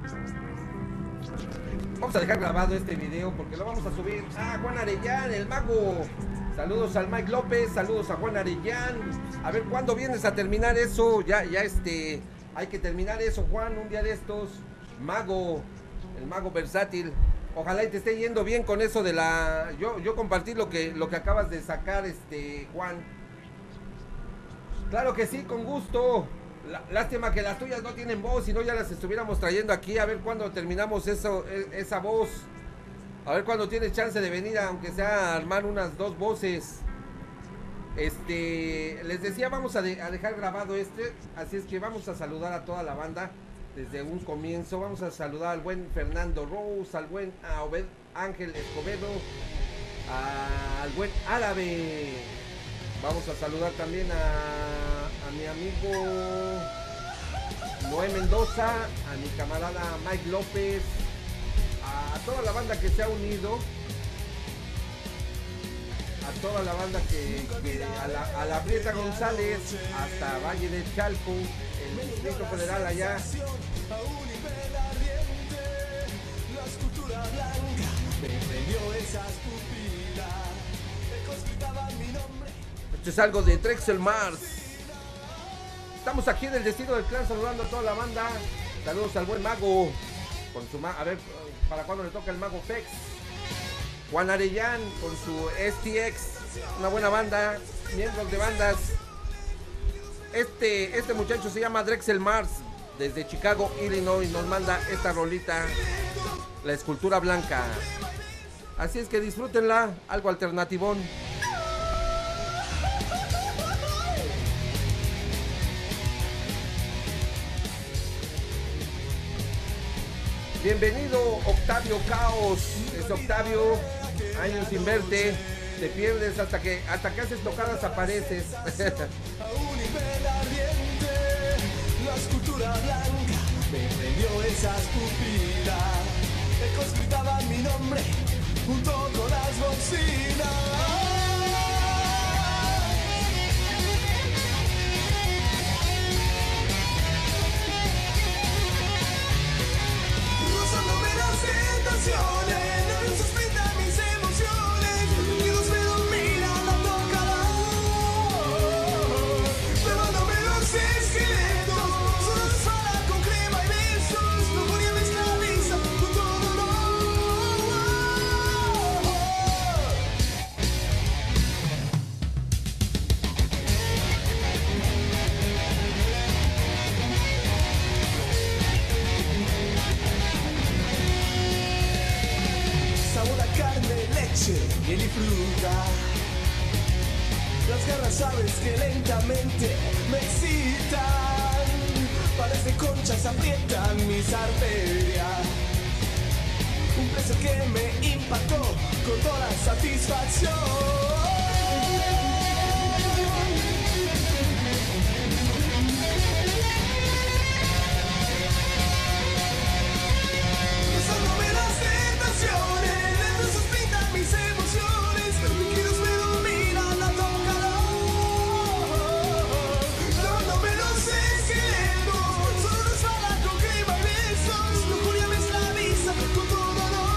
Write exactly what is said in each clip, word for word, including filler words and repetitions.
Vamos a dejar grabado este video porque lo vamos a subir. Ah, Juan Arellán, el mago. Saludos al Mike López, saludos a Juan Arellán. A ver cuándo vienes a terminar eso. Ya, ya este, hay que terminar eso, Juan, un día de estos. Mago, el mago versátil. Ojalá y te esté yendo bien con eso de la. Yo, yo compartí lo que, lo que acabas de sacar, este, Juan. Claro que sí, con gusto. Lástima que las tuyas no tienen voz, si no ya las estuviéramos trayendo aquí. A ver cuándo terminamos eso, esa voz. A ver cuándo tienes chance de venir, aunque sea a armar unas dos voces. Este, les decía, vamos a, de, a dejar grabado este. Así es que vamos a saludar a toda la banda desde un comienzo. Vamos a saludar al buen Fernando Rose, al buen Obed Ángel Escobedo, a, al buen Árabe. Vamos a saludar también a, a mi amigo Noé Mendoza, a mi camarada Mike López, a toda la banda que se ha unido, a toda la banda que, que a, la, a la Prieta González, hasta Valle de Chalco, el Distrito Federal allá. Esto es algo de Drexel Mars. Estamos aquí en el Destino del Clan saludando a toda la banda. Saludos al buen mago. Con su ma a ver, ¿para cuándo le toca el mago Fex? Juan Arellán con su S T X. Una buena banda. Miembros de bandas. Este, este muchacho se llama Drexel Mars. Desde Chicago, Illinois. Nos manda esta rolita. La escultura blanca. Así es que disfrútenla. Algo alternativón. Bienvenido Octavio Caos. Es Octavio, años sin verte. Te pierdes hasta que hasta que haces tocadas apareces. Aún y vela ardiente, la escultura blanca me prendió esas pupilas. Ecos gritaban mi nombre junto con las bocinas. La luz pinta mis emociones, los sonidos me dominan, la toca llevándome los esqueletos, solo resbala con crema y besos, la furia me esclaviza con todo dolor. Sabor a carne, leche, miel y fruta. Las garras sabes que lentamente me excitan. Pares de conchas aprietan mis arterias. Un precio que me impactó con toda la satisfacción. Rozándome las tentaciones, la luz pinta mis emociones, los líquidos me dominan, la toca llevándome los esqueletos, solo resbala con crema y besos, lujuria me esclaviza con todo dolor.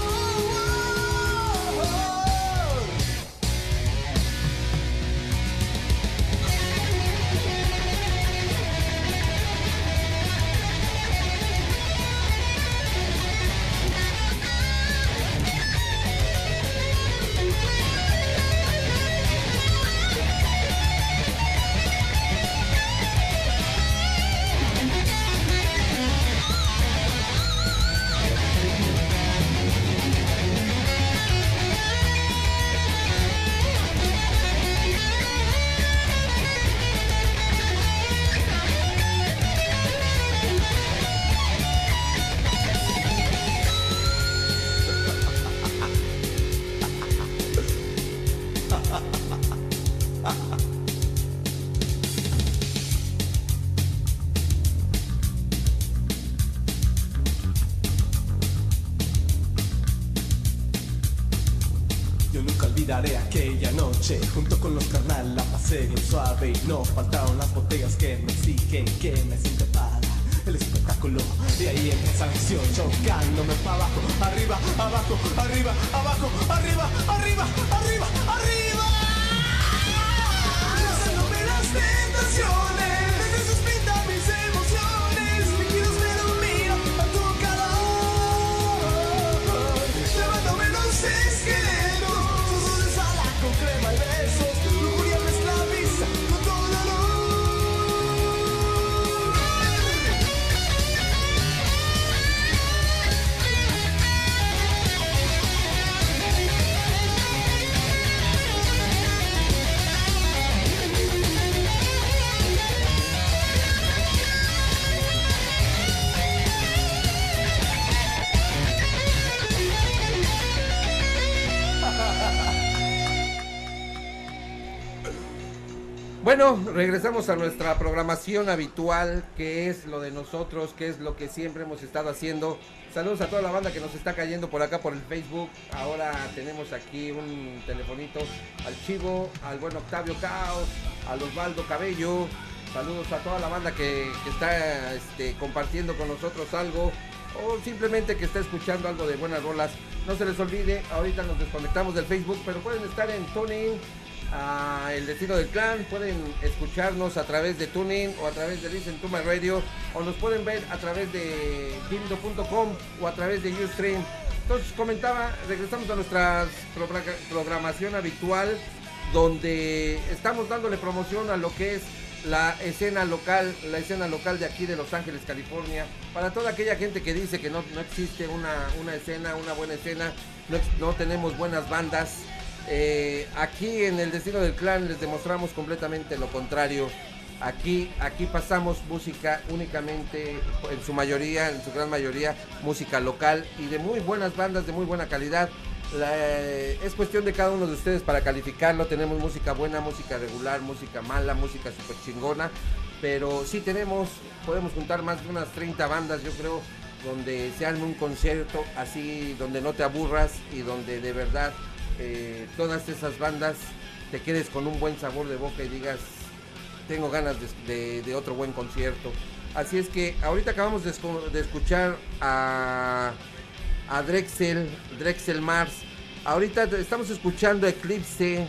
Yo nunca olvidaré aquella noche, junto con los carnal la pasé bien suave y no faltaron las botellas que me exigen, que me sienten para el espectáculo. Y ahí empieza la acción, chocándome para abajo, arriba, abajo, arriba, abajo, arriba, arriba, arriba, arriba. Lanzándome las tentaciones, desde sus pintas mis emociones, líquidos me dominan a tu calor. Levándome los esqueletos, sus ensalada con crema y besos, lujuria me esclaviza con todo dolor. Bueno, regresamos a nuestra programación habitual, que es lo de nosotros, que es lo que siempre hemos estado haciendo. Saludos a toda la banda que nos está cayendo por acá por el Facebook. Ahora tenemos aquí un telefonito al Chivo, al buen Octavio Caos, al Osvaldo Cabello. Saludos a toda la banda que, que está este, compartiendo con nosotros algo, o simplemente que está escuchando algo de buenas rolas. No se les olvide, ahorita nos desconectamos del Facebook, pero pueden estar en TuneIn, a El Destino del Clan, pueden escucharnos a través de TuneIn o a través de Listen to My Radio, o nos pueden ver a través de Gildo punto com o a través de Ustream. Entonces comentaba, regresamos a nuestra programación habitual, donde estamos dándole promoción a lo que es la escena local, la escena local de aquí de Los Ángeles, California, para toda aquella gente que dice que no, no existe una, una escena, una buena escena, no, no tenemos buenas bandas. Eh, aquí en El Destino del Clan les demostramos completamente lo contrario. Aquí, aquí pasamos música únicamente, en su mayoría, en su gran mayoría, música local y de muy buenas bandas, de muy buena calidad. La, eh, es cuestión de cada uno de ustedes para calificarlo. Tenemos música buena, música regular, música mala, música super chingona, pero sí tenemos, podemos juntar más de unas treinta bandas, yo creo, donde se arme un concierto así, donde no te aburras y donde de verdad eh, todas esas bandas te quedes con un buen sabor de boca y digas, tengo ganas de, de, de otro buen concierto. Así es que ahorita acabamos de, de escuchar a, a Drexel, Drexel Mars. Ahorita estamos escuchando Eclipse.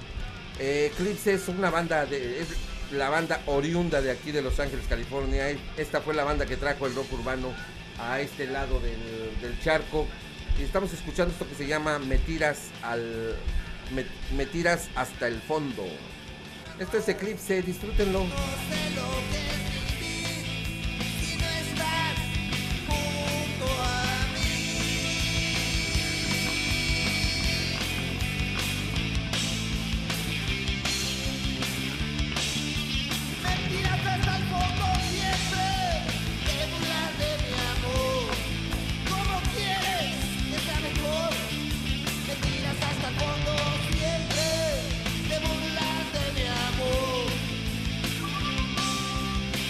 Eh, Eclipse es una banda, de, es la banda oriunda de aquí de Los Ángeles, California. Esta fue la banda que trajo el rock urbano a este lado del, del charco. Y estamos escuchando esto que se llama Me tiras, al, me, me tiras hasta el fondo. Esto es Eclipse, disfrútenlo. No sé lo que es vivir si no estás junto a mí. Me tiras hasta el fondo siempre, te burlas de mi amor. ¿Cómo quieres que sea mejor? Me tiras hasta el fondo siempre, te burlas de mi amor.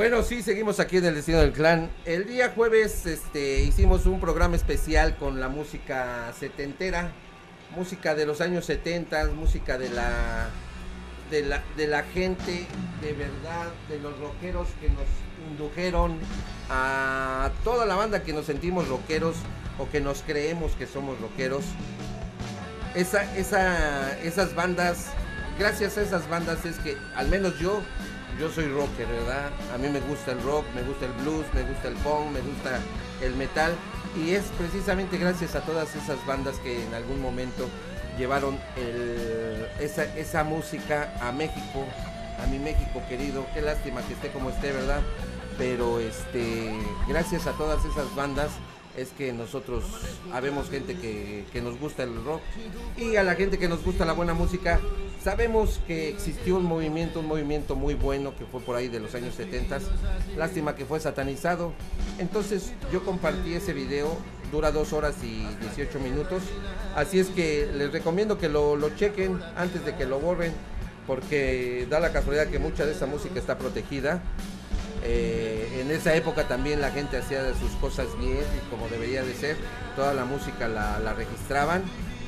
Bueno, sí, seguimos aquí en el Destino del Clan. El día jueves este, hicimos un programa especial con la música setentera, música de los años setenta, música de la, de la, de la gente de verdad, de los rockeros que nos indujeron a toda la banda que nos sentimos rockeros o que nos creemos que somos rockeros. Esa, esa, esas bandas, gracias a esas bandas es que, al menos yo, yo soy rocker, ¿verdad? A mí me gusta el rock, me gusta el blues, me gusta el punk, me gusta el metal. Y es precisamente gracias a todas esas bandas que en algún momento llevaron el, esa, esa música a México, a mi México querido. Qué lástima que esté como esté, ¿verdad? Pero este, gracias a todas esas bandas es que nosotros habemos gente que, que nos gusta el rock, y a la gente que nos gusta la buena música. Sabemos que existió un movimiento, un movimiento muy bueno que fue por ahí de los años setenta. Lástima que fue satanizado. Entonces yo compartí ese video, dura dos horas y dieciocho minutos. Así es que les recomiendo que lo, lo chequen antes de que lo borren, porque da la casualidad que mucha de esa música está protegida. Eh, en esa época también la gente hacía sus cosas bien y como debería de ser. Toda la música la, la registraban.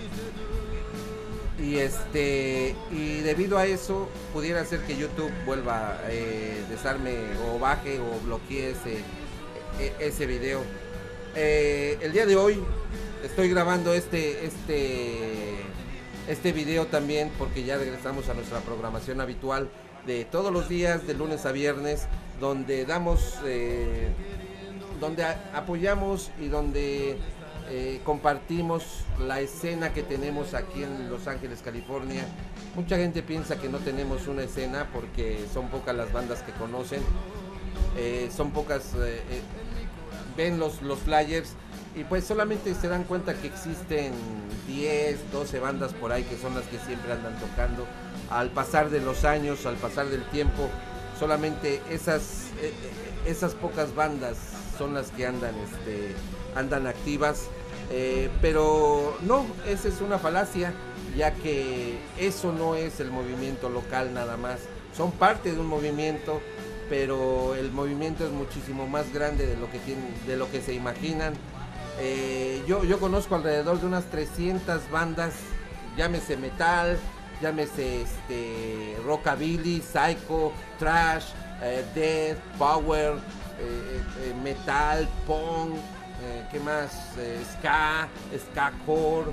Y este y debido a eso pudiera ser que YouTube vuelva a eh, desarme o baje o bloquee ese, ese video. Eh, el día de hoy estoy grabando este este este video también porque ya regresamos a nuestra programación habitual de todos los días, de lunes a viernes, donde damos eh, donde a, apoyamos y donde Eh, compartimos la escena que tenemos aquí en Los Ángeles, California. Mucha gente piensa que no tenemos una escena porque son pocas las bandas que conocen, eh, son pocas, eh, eh, ven los, los flyers y pues solamente se dan cuenta que existen diez, doce bandas por ahí que son las que siempre andan tocando. Al pasar de los años, al pasar del tiempo, solamente esas, eh, esas pocas bandas son las que andan este andan activas, eh, pero no, esa es una falacia, ya que eso no es el movimiento local nada más, son parte de un movimiento, pero el movimiento es muchísimo más grande de lo que tienen, de lo que se imaginan. Eh, yo, yo conozco alrededor de unas trescientas bandas, llámese metal, llámese este, rockabilly, psycho, thrash, eh, death, power, eh, eh, metal, punk, Eh, ¿qué más? Eh, ska, skacore,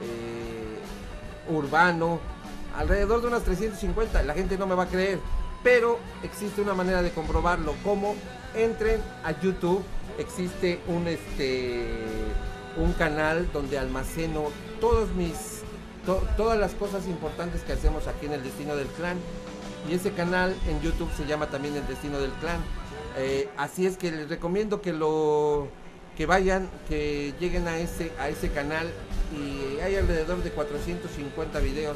eh, urbano, alrededor de unas trescientas cincuenta. La gente no me va a creer, pero existe una manera de comprobarlo. Como entren a YouTube, existe un este un canal donde almaceno todos mis to, todas las cosas importantes que hacemos aquí en el Destino del Clan, y ese canal en YouTube se llama también El Destino del Clan. Eh, así es que les recomiendo que lo que vayan, que lleguen a ese a ese canal, y hay alrededor de cuatrocientos cincuenta videos.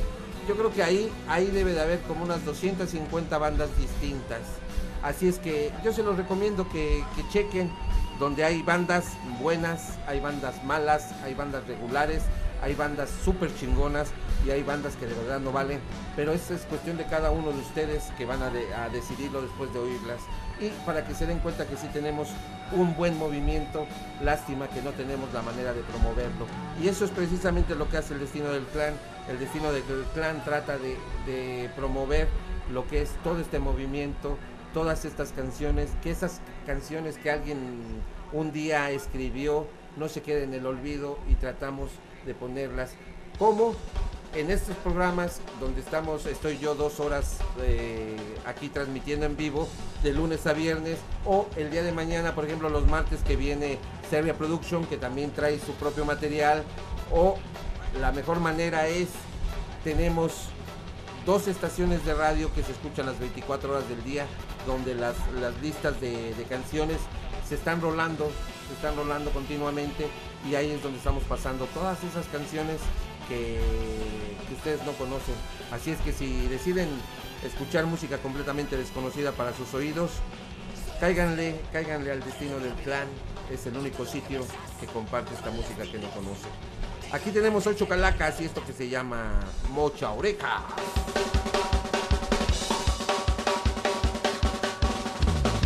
Yo creo que ahí ahí debe de haber como unas doscientas cincuenta bandas distintas. Así es que yo se los recomiendo que, que chequen, donde hay bandas buenas, hay bandas malas, hay bandas regulares, hay bandas súper chingonas y hay bandas que de verdad no valen, pero esa es cuestión de cada uno de ustedes que van a, de, a decidirlo después de oírlas. Y para que se den cuenta que sí tenemos un buen movimiento, lástima que no tenemos la manera de promoverlo. Y eso es precisamente lo que hace el Destino del Clan. El Destino del Clan trata de, de promover lo que es todo este movimiento, todas estas canciones, que esas canciones que alguien un día escribió no se queden en el olvido, y tratamos de ponerlas como en estos programas donde estamos, estoy yo dos horas eh, aquí transmitiendo en vivo de lunes a viernes, o el día de mañana, por ejemplo los martes, que viene Serbia Production, que también trae su propio material. O la mejor manera es, tenemos dos estaciones de radio que se escuchan las veinticuatro horas del día, donde las, las listas de, de canciones se están rolando, se están rolando continuamente, y ahí es donde estamos pasando todas esas canciones que, que ustedes no conocen. Así es que si deciden escuchar música completamente desconocida para sus oídos, cáiganle, cáiganle al Destino del Clan. Es el único sitio que comparte esta música que no conoce. Aquí tenemos ocho calacas y esto que se llama Mocha Oreja.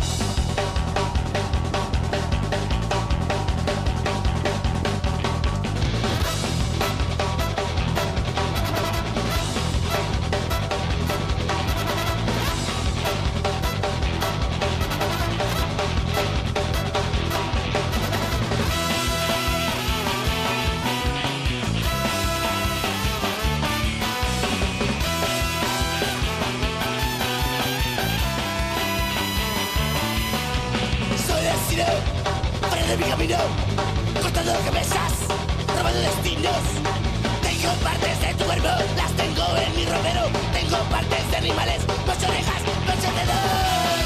mi ropero. Tengo partes de animales, ocho orejas, ocho dedos.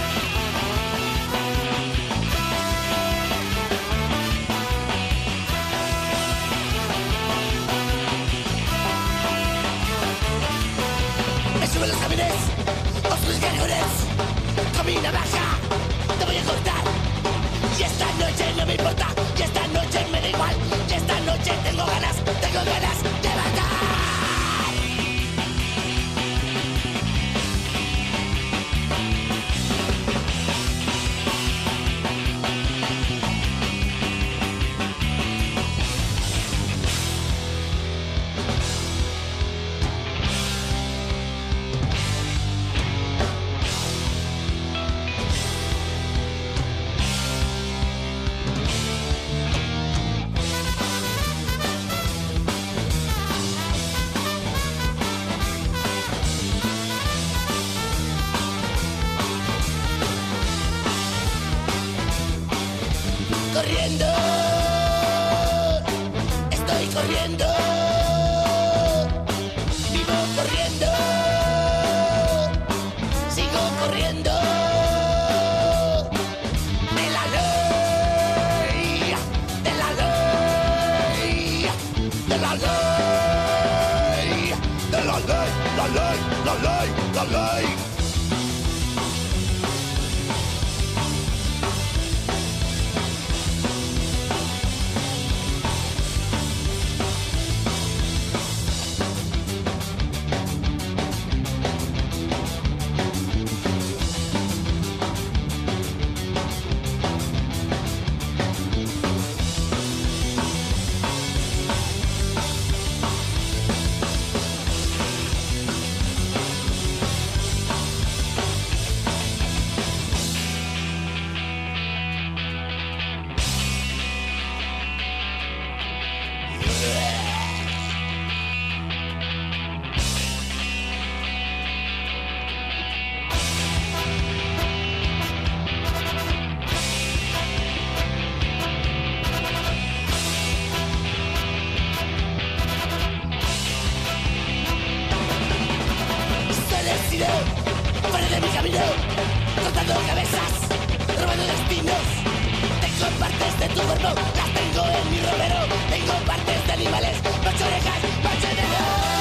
Me suben los camiones, oscuros cañones. Con mi navaja te voy a cortar. Y esta noche no me importa, y esta noche me da igual. Y esta noche tengo ganas, tengo ganas de matar. Corriendo, estoy corriendo, vivo corriendo, sigo corriendo, de la ley, de la ley, de la ley, de la ley, la ley, la ley, la ley. Fuera de mi camino, cortando cabezas, robando destinos. Tengo partes de tu cuerpo, las tengo en mi ropero. Tengo partes de animales, ocho orejas, ocho dedos.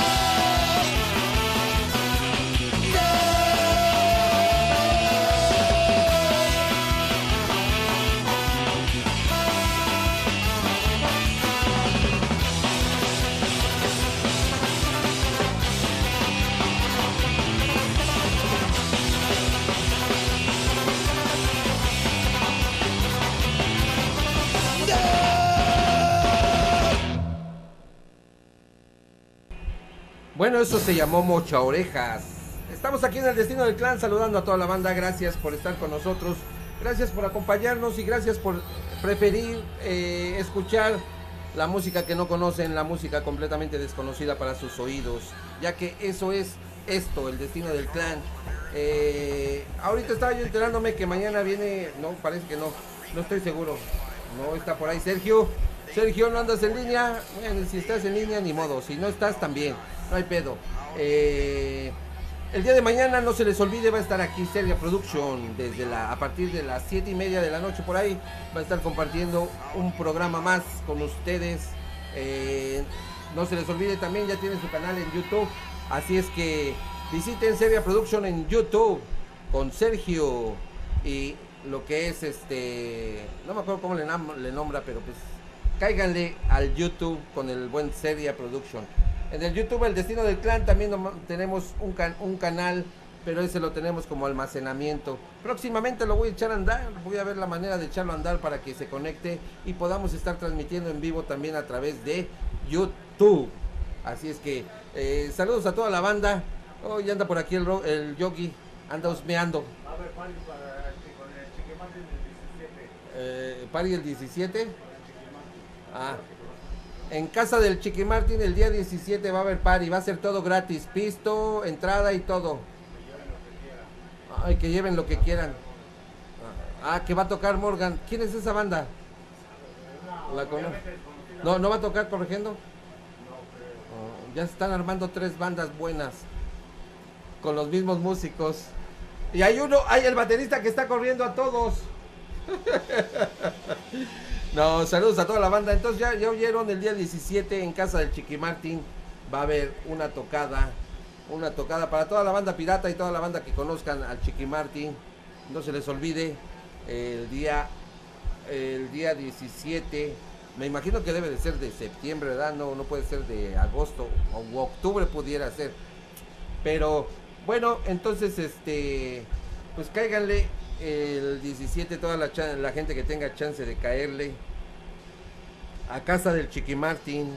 Bueno, eso se llamó Mocha Orejas. Estamos aquí en el Destino del Clan saludando a toda la banda. Gracias por estar con nosotros. Gracias por acompañarnos y gracias por preferir eh, escuchar la música que no conocen, la música completamente desconocida para sus oídos. Ya que eso es esto, el Destino del Clan. Eh, ahorita estaba yo enterándome que mañana viene... No, parece que no. No estoy seguro. No está por ahí Sergio. Sergio, ¿no andas en línea? Bueno, si estás en línea, ni modo. Si no estás, también. No hay pedo. Eh, el día de mañana, no se les olvide, va a estar aquí Seria Production desde la, a partir de las siete y media de la noche por ahí. Va a estar compartiendo un programa más con ustedes. Eh, no se les olvide, también ya tiene su canal en YouTube. Así es que visiten Seria Production en YouTube con Sergio y lo que es este... No me acuerdo cómo le, le nombra, pero pues cáiganle al YouTube con el buen Seria Production. En el YouTube El Destino del Clan también tenemos un, can, un canal, pero ese lo tenemos como almacenamiento. Próximamente lo voy a echar a andar, voy a ver la manera de echarlo a andar para que se conecte y podamos estar transmitiendo en vivo también a través de YouTube. Así es que eh, saludos a toda la banda. Hoy oh, anda por aquí el, el Yogi, anda husmeando. A ver, Pari, para, con el Chiquimartín el diecisiete. Eh, ¿Pari el diecisiete? Ah. En casa del Chiqui Martín el día diecisiete va a haber party, va a ser todo gratis, pisto, entrada y todo. Ay, que lleven lo que quieran. Ah, que va a tocar Morgan. ¿Quién es esa banda? ¿La cono? No, ¿no va a tocar Corrigiendo? Ya se están armando tres bandas buenas con los mismos músicos. Y hay uno, hay el baterista que está corriendo a todos. No, saludos a toda la banda. Entonces ya, ya oyeron, el día diecisiete en casa del Chiqui Martín va a haber una tocada. Una tocada para toda la banda pirata y toda la banda que conozcan al Chiqui Martín. No se les olvide el día, el día diecisiete. Me imagino que debe de ser de septiembre, ¿verdad? No, no puede ser de agosto o octubre, pudiera ser. Pero bueno, entonces este, pues cáiganle el diecisiete, toda la, la gente que tenga chance de caerle a casa del Chiqui Martín.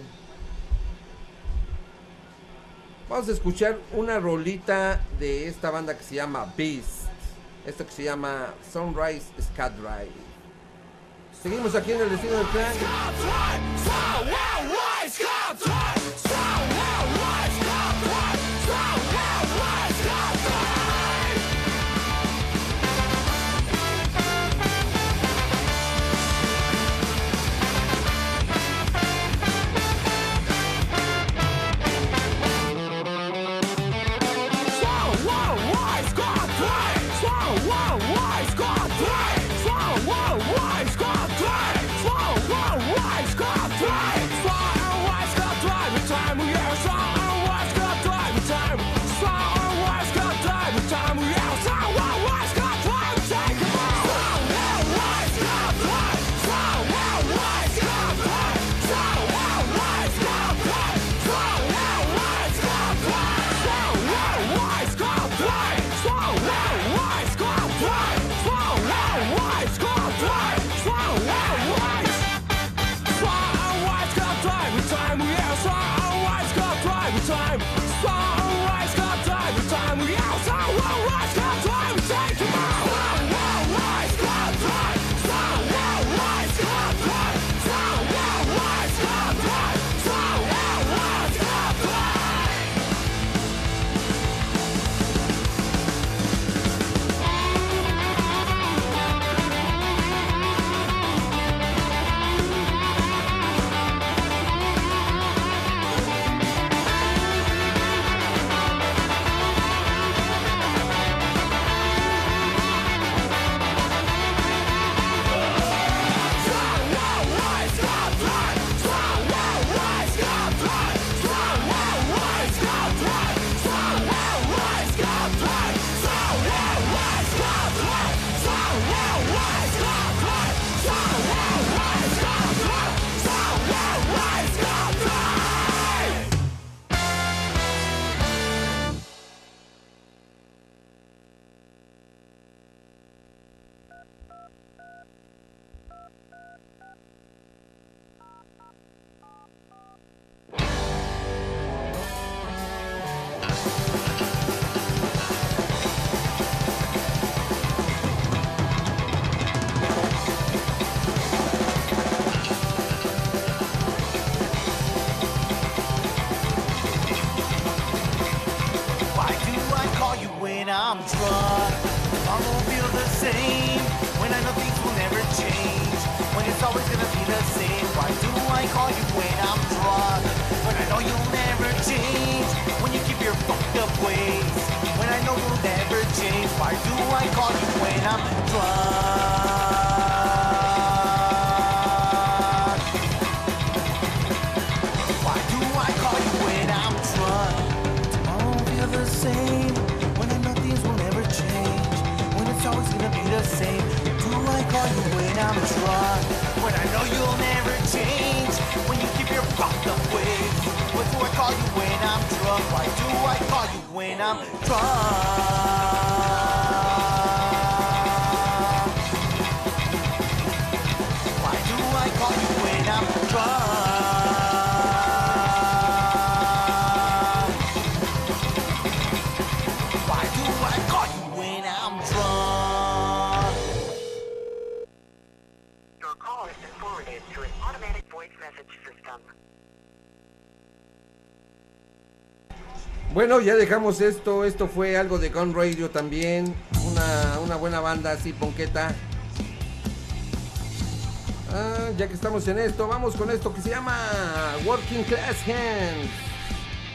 Vamos a escuchar una rolita de esta banda que se llama Beast. Esto que se llama Sunrise Ska Drive. Seguimos aquí en el Destino del Clan. I'm drunk, I won't feel the same. When I know things will never change, when it's always gonna be the same. Why do I call you when I'm drunk, when I know you'll never change? When you keep your fucked up ways, when I know you'll never change. Why do I call you when I'm drunk? Why do I call you when I'm drunk? I won't feel the same. It's always gonna be the same. Do I call you when I'm drunk, when I know you'll never change? When you keep your fucked up ways. What do I call you when I'm drunk? Why do I call you when I'm drunk? Why do I call you when I'm drunk? Why do I call you when I'm drunk? Your call has been forwarded to an automatic voice message system. Bueno, ya dejamos esto. Esto fue algo de Gun Radio también. Una, una buena banda así, ponqueta. Ah, ya que estamos en esto, vamos con esto que se llama Working Class Hands.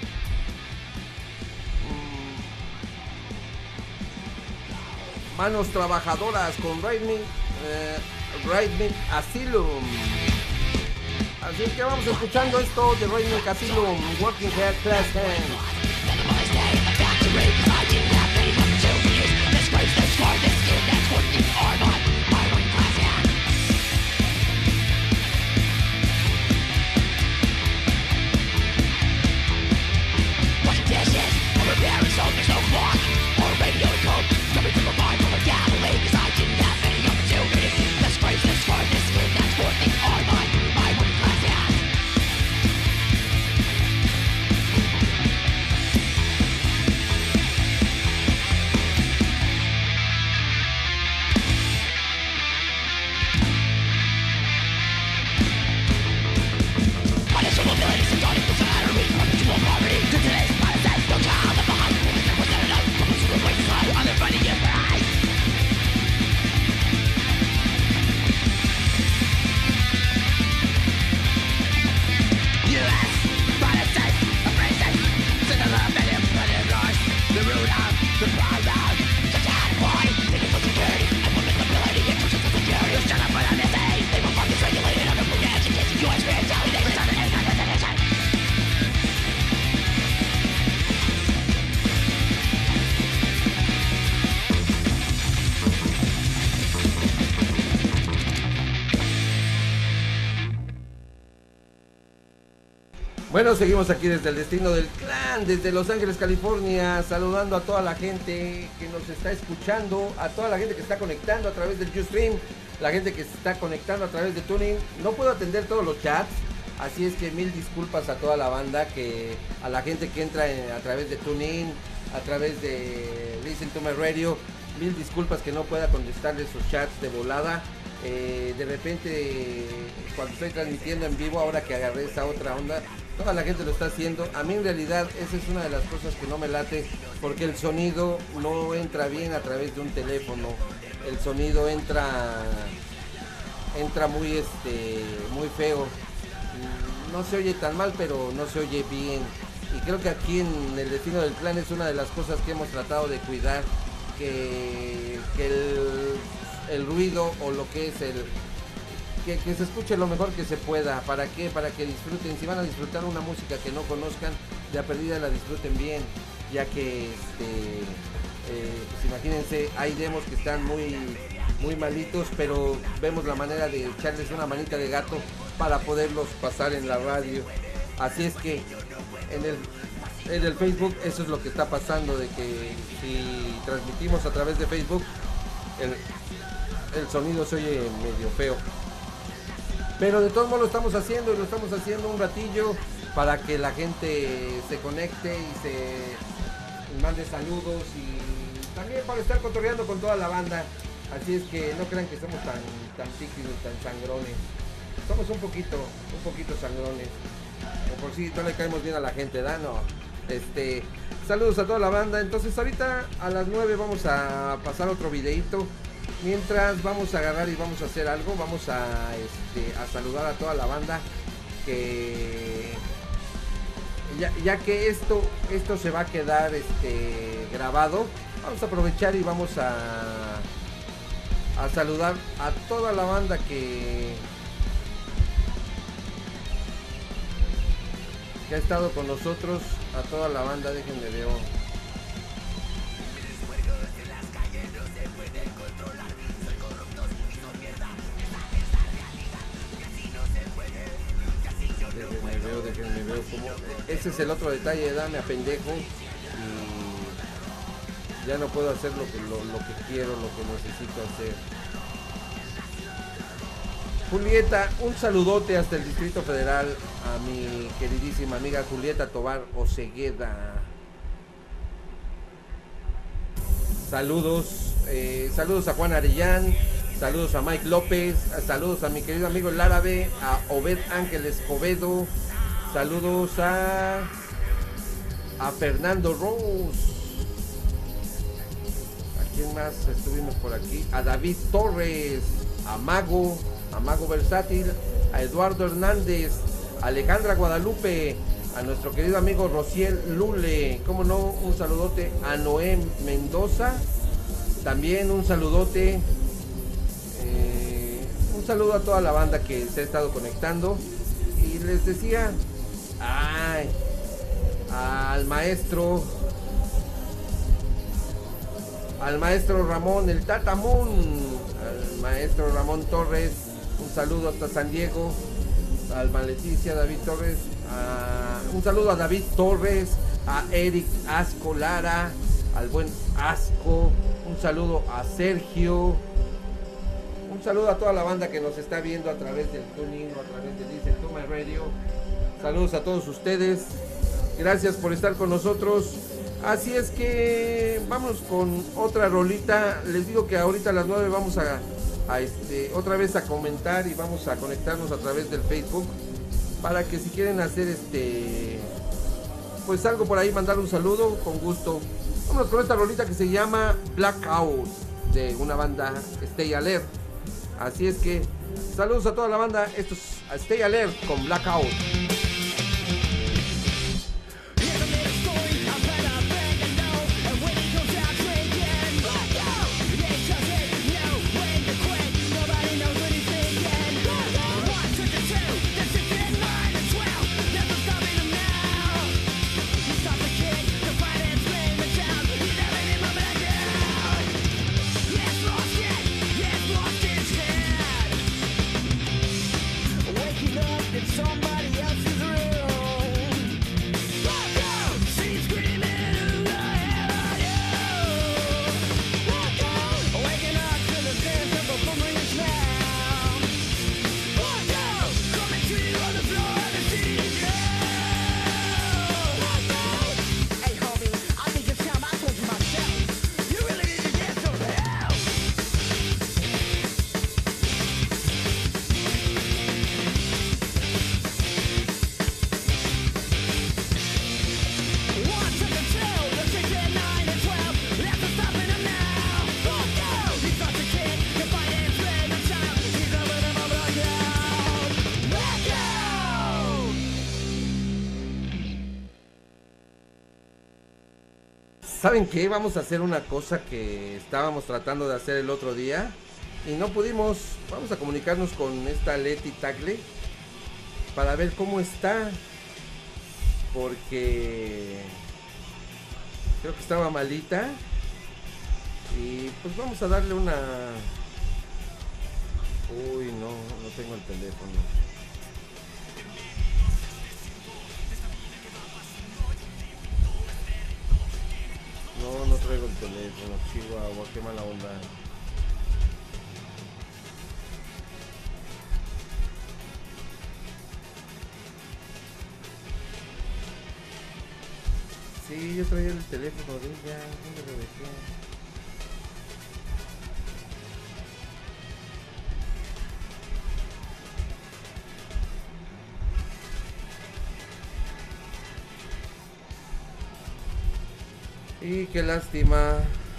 Manos Trabajadoras con Rhythmic, eh, Rhythmic Asylum. Así que vamos escuchando esto de Rhythmic Asylum, Working Class Hand. Bueno, seguimos aquí desde el destino del clan, desde Los Ángeles, California, saludando a toda la gente que nos está escuchando, a toda la gente que está conectando a través del Ustream, la gente que se está conectando a través de Tuning. No puedo atender todos los chats, así es que mil disculpas a toda la banda, que a la gente que entra en, a través de Tuning, a través de Listen to My Radio, mil disculpas que no pueda contestarles sus chats de volada. Eh, de repente, cuando estoy transmitiendo en vivo, ahora que agarré esa otra onda, toda la gente lo está haciendo. A mí en realidad esa es una de las cosas que no me late, porque el sonido no entra bien a través de un teléfono. El sonido entra entra muy este muy feo. No se oye tan mal, pero no se oye bien. Y creo que aquí en el destino del clan es una de las cosas que hemos tratado de cuidar, que, que el, el ruido o lo que es el Que, que se escuche lo mejor que se pueda. ¿Para qué? Para que disfruten. Si van a disfrutar una música que no conozcan, de a perdida la disfruten bien, ya que este, eh, pues imagínense, hay demos que están muy muy malitos, pero vemos la manera de echarles una manita de gato para poderlos pasar en la radio. Así es que en el en el Facebook eso es lo que está pasando, de que si transmitimos a través de Facebook, el, el sonido se oye medio feo. Pero de todos modos lo estamos haciendo, y lo estamos haciendo un ratillo para que la gente se conecte y se mande saludos, y también para estar cotorreando con toda la banda. Así es que no crean que somos tan tan piquis ni tan sangrones. Somos un poquito, un poquito sangrones. O por si no le caemos bien a la gente, ¿da? No. Este, saludos a toda la banda. Entonces ahorita a las nueve vamos a pasar otro videito. Mientras vamos a agarrar y vamos a hacer algo, vamos a, este, a saludar a toda la banda, que ya, ya que esto, esto se va a quedar este, grabado, vamos a aprovechar y vamos a, a saludar a toda la banda que, que ha estado con nosotros, a toda la banda. Déjenme ver. Déjenme veo, déjenme veo cómo. Ese es el otro detalle, ¿verdad? Me apendejo y ya no puedo hacer lo que, lo, lo que quiero, lo que necesito hacer. Julieta, un saludote hasta el Distrito Federal a mi queridísima amiga Julieta Tobar Osegueda. Saludos, eh, saludos a Juan Arellán, saludos a Mike López, saludos a mi querido amigo el árabe, a Obed Ángel Escobedo, saludos a, a Fernando Rose. ¿A quién más estuvimos por aquí? A David Torres, a Mago, a Mago Versátil, a Eduardo Hernández, a Alejandra Guadalupe, a nuestro querido amigo Rociel Lule, cómo no, un saludote a Noé Mendoza, también un saludote. Eh, un saludo a toda la banda que se ha estado conectando. Y les decía, ay, al maestro, al maestro Ramón, el Tatamón, al maestro Ramón Torres, un saludo hasta San Diego, al Leticia, David Torres, a, un saludo a David Torres, a Eric Asco Lara, al buen Asco, un saludo a Sergio, un saludo a toda la banda que nos está viendo a través del tuning o a través de Listen to My Radio. Saludos a todos ustedes, gracias por estar con nosotros. Así es que vamos con otra rolita. Les digo que ahorita a las nueve vamos a, a este, otra vez a comentar y vamos a conectarnos a través del Facebook para que si quieren hacer este pues algo por ahí, mandar un saludo, con gusto. Vamos con esta rolita que se llama Blackout, de una banda Stay Alert. Así es que saludos a toda la banda. Esto es Stay Alert con Blackout. Somebody else's room. She's screaming in the hell out you. Waking up to the dance of a booming sound. Coming to you on the floor of the city jail. Hey homie, I think it's time I told you myself. You really need to get some help. ¿Saben qué? Vamos a hacer una cosa que estábamos tratando de hacer el otro día y no pudimos. Vamos a comunicarnos con esta Leti Tagle para ver cómo está, porque creo que estaba malita y pues vamos a darle una... Uy, no, no tengo el teléfono. No, no traigo el teléfono, Chihuahua, qué mala onda. Sí, yo traía el teléfono de ella, ¿dónde lo dejé? Y qué lástima.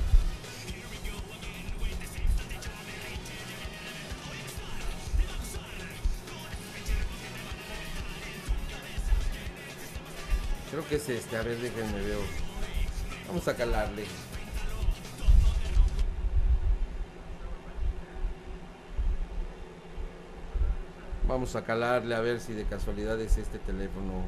Creo que es este, a ver, déjenme veo. Vamos a calarle. Vamos a calarle a ver si de casualidad es este teléfono.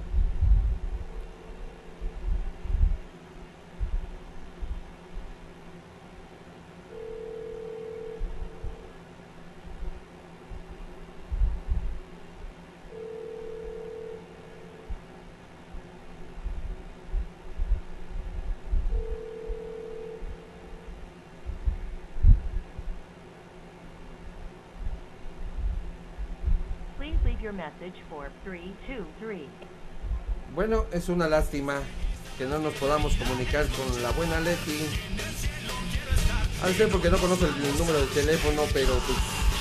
Your message for three two three. Bueno, es una lástima que no nos podamos comunicar con la buena Leti. A ver, porque no conozco el, el número de teléfono, pero pues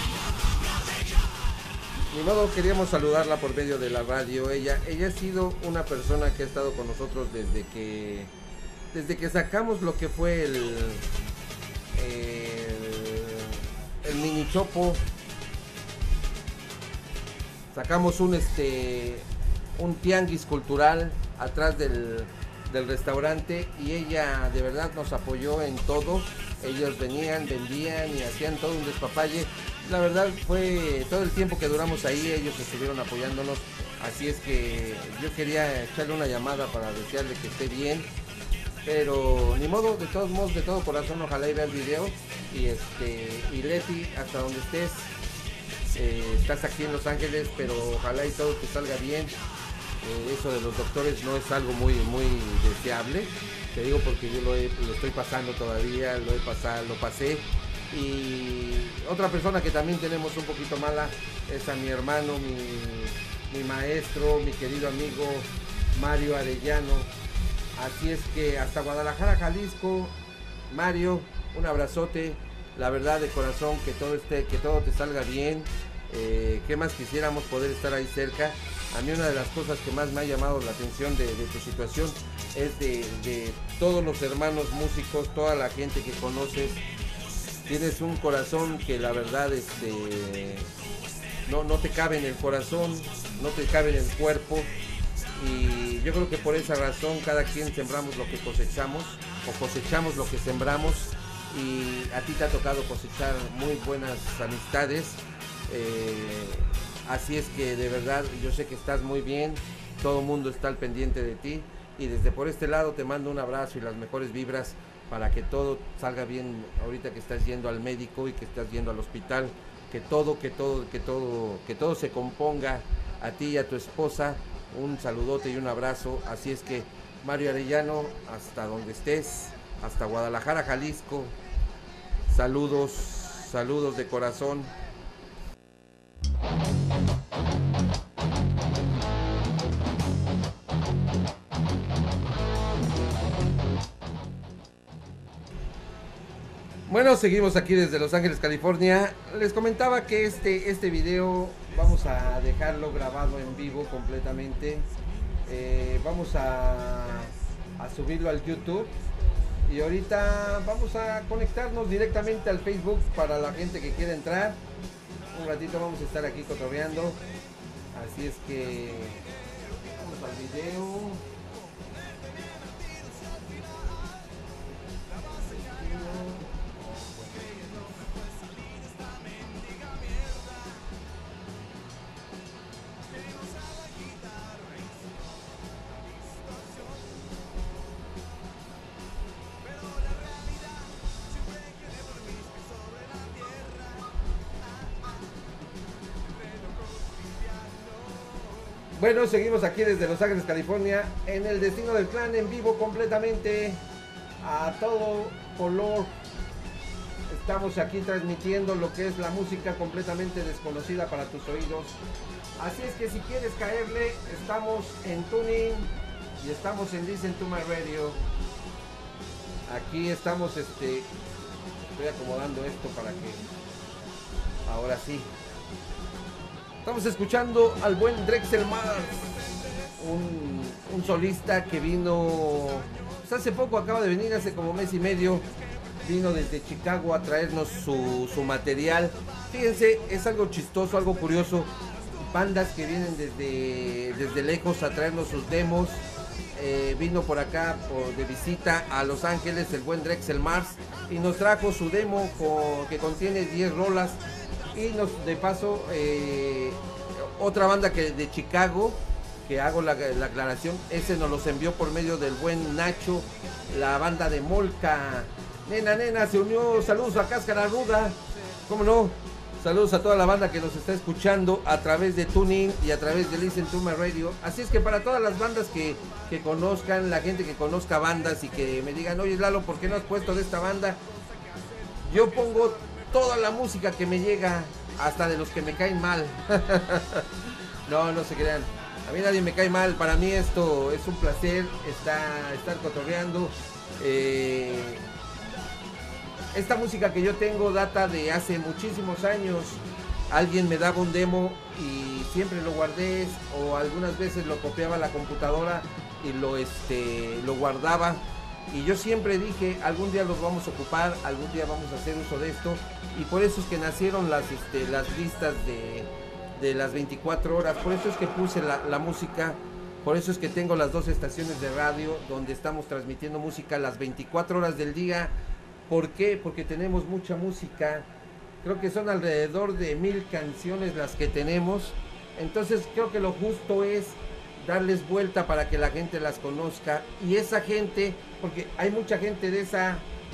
ni modo, queríamos saludarla por medio de la radio. Ella, ella ha sido una persona que ha estado con nosotros desde que desde que sacamos lo que fue el el, el mini chopo. Sacamos un este un tianguis cultural atrás del, del restaurante y ella de verdad nos apoyó en todo. ellos venían, vendían y hacían todo un despapalle. La verdad fue todo el tiempo que duramos ahí, ellos estuvieron apoyándonos, así es que yo quería echarle una llamada para desearle que esté bien, pero ni modo, de todos modos, de todo corazón, ojalá y vea el video. Y este, y Leti, hasta donde estés, eh, estás aquí en Los Ángeles, pero ojalá y todo te salga bien. Eh, eso de los doctores no es algo muy, muy deseable, te digo porque yo lo, he, lo estoy pasando todavía, lo he pasado, lo pasé. Y otra persona que también tenemos un poquito mala es a mi hermano, mi, mi maestro, mi querido amigo Mario Arellano. Así es que hasta Guadalajara, Jalisco, Mario, un abrazote, la verdad de corazón, que todo esté, que todo te salga bien. Eh, ¿Qué más quisiéramos poder estar ahí cerca? A mí una de las cosas que más me ha llamado la atención de, de tu situación es de, de todos los hermanos músicos, toda la gente que conoces. Tienes un corazón que la verdad este, no, no te cabe en el corazón, no te cabe en el cuerpo. Y yo creo que por esa razón cada quien sembramos lo que cosechamos o cosechamos lo que sembramos, y a ti te ha tocado cosechar muy buenas amistades. Eh, así es que de verdad yo sé que estás muy bien, todo el mundo está al pendiente de ti, y desde por este lado te mando un abrazo y las mejores vibras para que todo salga bien ahorita que estás yendo al médico y que estás yendo al hospital, que todo, que todo, que todo, que todo se componga. A ti y a tu esposa un saludote y un abrazo. Así es que Mario Arellano, hasta donde estés, hasta Guadalajara, Jalisco, saludos, saludos de corazón. Bueno, seguimos aquí desde Los Ángeles, California. Les comentaba que este, este video vamos a dejarlo grabado en vivo completamente. Eh, vamos a, a subirlo al YouTube. Y ahorita vamos a conectarnos directamente al Facebook para la gente que quiera entrar. Un ratito vamos a estar aquí cotorreando. Así es que vamos al video. Bueno, seguimos aquí desde Los Ángeles, California, en el Destino del Clan, en vivo completamente, a todo color. Estamos aquí transmitiendo lo que es la música completamente desconocida para tus oídos. Así es que si quieres caerle, estamos en Tuning y estamos en Listen to My Radio. Aquí estamos, este, estoy acomodando esto para que, ahora sí. Estamos escuchando al buen Drexel Mars, un, un solista que vino, pues hace poco, acaba de venir, hace como mes y medio, vino desde Chicago a traernos su, su material. Fíjense, es algo chistoso, algo curioso, bandas que vienen desde, desde lejos a traernos sus demos. Eh, vino por acá por, de visita a Los Ángeles el buen Drexel Mars y nos trajo su demo con, que contiene diez rolas. Y nos, de paso, eh, otra banda que de Chicago, que hago la, la aclaración, ese nos los envió por medio del buen Nacho, la banda de Molca. Nena, nena, se unió, saludos a Cáscara Ruda, ¿cómo no? Saludos a toda la banda que nos está escuchando a través de Tuning y a través de Listen to My Radio. Así es que para todas las bandas que, que conozcan, la gente que conozca bandas y que me digan, oye Lalo, ¿por qué no has puesto de esta banda? Yo pongo toda la música que me llega, hasta de los que me caen mal. No, no se crean. A mí nadie me cae mal. Para mí esto es un placer estar, estar cotorreando. Eh, esta música que yo tengo data de hace muchísimos años. Alguien me daba un demo y siempre lo guardé, o algunas veces lo copiaba a la computadora y lo, este, lo guardaba. Y yo siempre dije, algún día los vamos a ocupar, algún día vamos a hacer uso de esto. Y por eso es que nacieron las, este, las listas de, de las veinticuatro horas. Por eso es que puse la, la música. Por eso es que tengo las dos estaciones de radio donde estamos transmitiendo música las veinticuatro horas del día. ¿Por qué? Porque tenemos mucha música. Creo que son alrededor de mil canciones las que tenemos. Entonces creo que lo justo es darles vuelta para que la gente las conozca. Y esa gente, porque hay mucha gente de esa...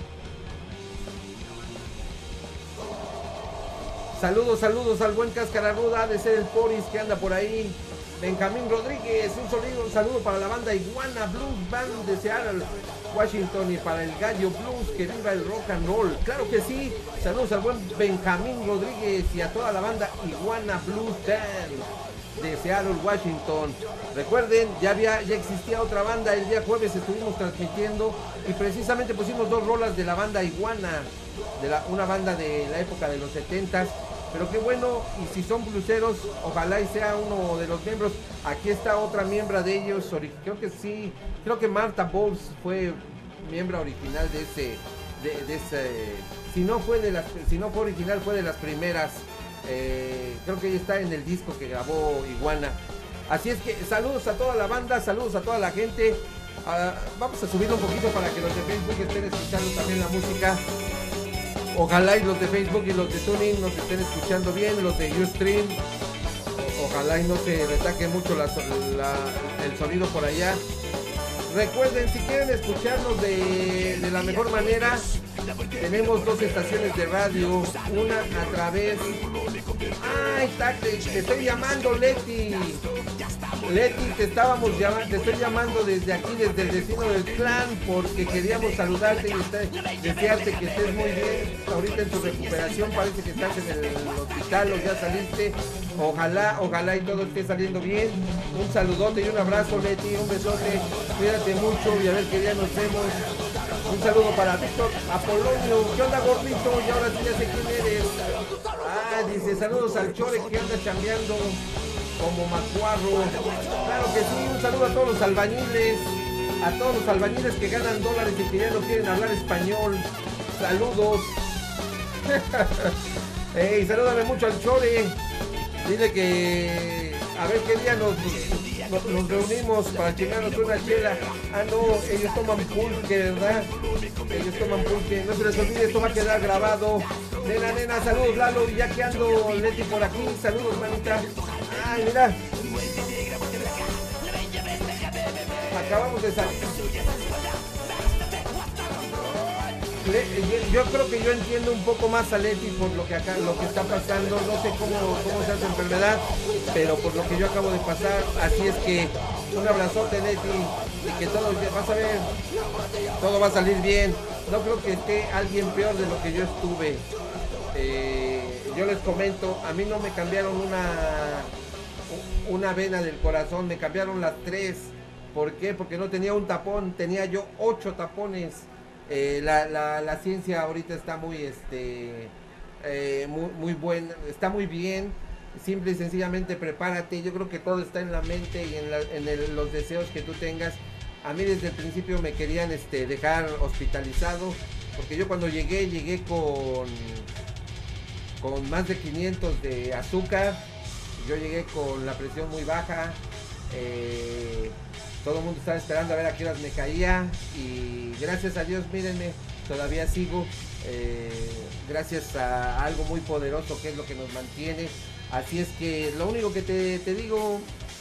Saludos, saludos al buen Cáscara Ruda, de ser el Poris que anda por ahí. Benjamín Rodríguez, un saludo, un saludo para la banda Iguana Blues Band de Seattle, Washington, y para el Gallo Blues, que viva el rock and roll. Claro que sí, saludos al buen Benjamín Rodríguez y a toda la banda Iguana Blues Band de Seattle, Washington. Recuerden, ya había, ya existía otra banda, el día jueves estuvimos transmitiendo y precisamente pusimos dos rolas de la banda Iguana, de la, una banda de la época de los setentas. Pero qué bueno, y si son bluseros, ojalá y sea uno de los miembros. Aquí está otra miembro de ellos, creo que sí, creo que Marta Bowles fue miembro original de ese, de, de ese, si no fue de las, si no fue original, fue de las primeras. Eh, creo que ella está en el disco que grabó Iguana. Así es que saludos a toda la banda, saludos a toda la gente. Uh, vamos a subirlo un poquito para que los de Facebook estén escuchando también la música. Ojalá y los de Facebook y los de Tuning nos estén escuchando bien, los de Ustream. Ojalá y no se retaque mucho la, la, el sonido por allá. Recuerden, si quieren escucharnos de, de la mejor manera, tenemos dos estaciones de radio, una a través... ¡Ay, te, te estoy llamando, Leti! Leti, te estábamos llamando, te estoy llamando desde aquí, desde el destino del clan, porque queríamos saludarte y desearte que estés muy bien. Ahorita en tu recuperación, parece que estás en el hospital o ya saliste. Ojalá, ojalá y todo esté saliendo bien. Un saludote y un abrazo, Leti, un besote. Cuídate mucho y a ver qué día nos vemos. Un saludo para Víctor Apolonio. ¿Qué onda, gordito? Y ahora sí ya sé quién eres. Ah, dice, saludos al Chore que anda chambeando como macuarro. Claro que sí, un saludo a todos los albañiles, a todos los albañiles que ganan dólares y que ya no quieren hablar español. Saludos. Hey, salúdame mucho al Chore. Dile que a ver qué día nos, nos, nos reunimos para chingarnos una chela. Ah, no, ellos toman pulque, ¿verdad? Ellos toman pulque. No se les olvide, esto va a quedar grabado. Nena, nena, saludos, Lalo. Y ya que ando, Leti, por aquí. Saludos, manita. Ay, mira. Acabamos de salir. Yo creo que yo entiendo un poco más a Leti por lo que acá, lo que está pasando. No sé cómo, cómo sea su enfermedad, pero por lo que yo acabo de pasar. Así es que un abrazote, Leti, y que todo, vas a ver, todo va a salir bien. No creo que esté alguien peor de lo que yo estuve. Eh, yo les comento, a mí no me cambiaron una una vena del corazón, me cambiaron las tres. ¿Por qué? Porque no tenía un tapón, tenía yo ocho tapones. Eh, la, la, la ciencia ahorita está muy este eh, muy, muy buena, está muy bien. Simple y sencillamente prepárate. Yo creo que todo está en la mente y en, la, en el, los deseos que tú tengas. A mí desde el principio me querían este, dejar hospitalizado, porque yo cuando llegué, llegué con con más de quinientos de azúcar. Yo llegué con la presión muy baja. Eh, todo el mundo estaba esperando a ver a qué horas me caía. Y gracias a Dios, mírenme, todavía sigo. Eh, gracias a algo muy poderoso que es lo que nos mantiene. Así es que lo único que te, te digo,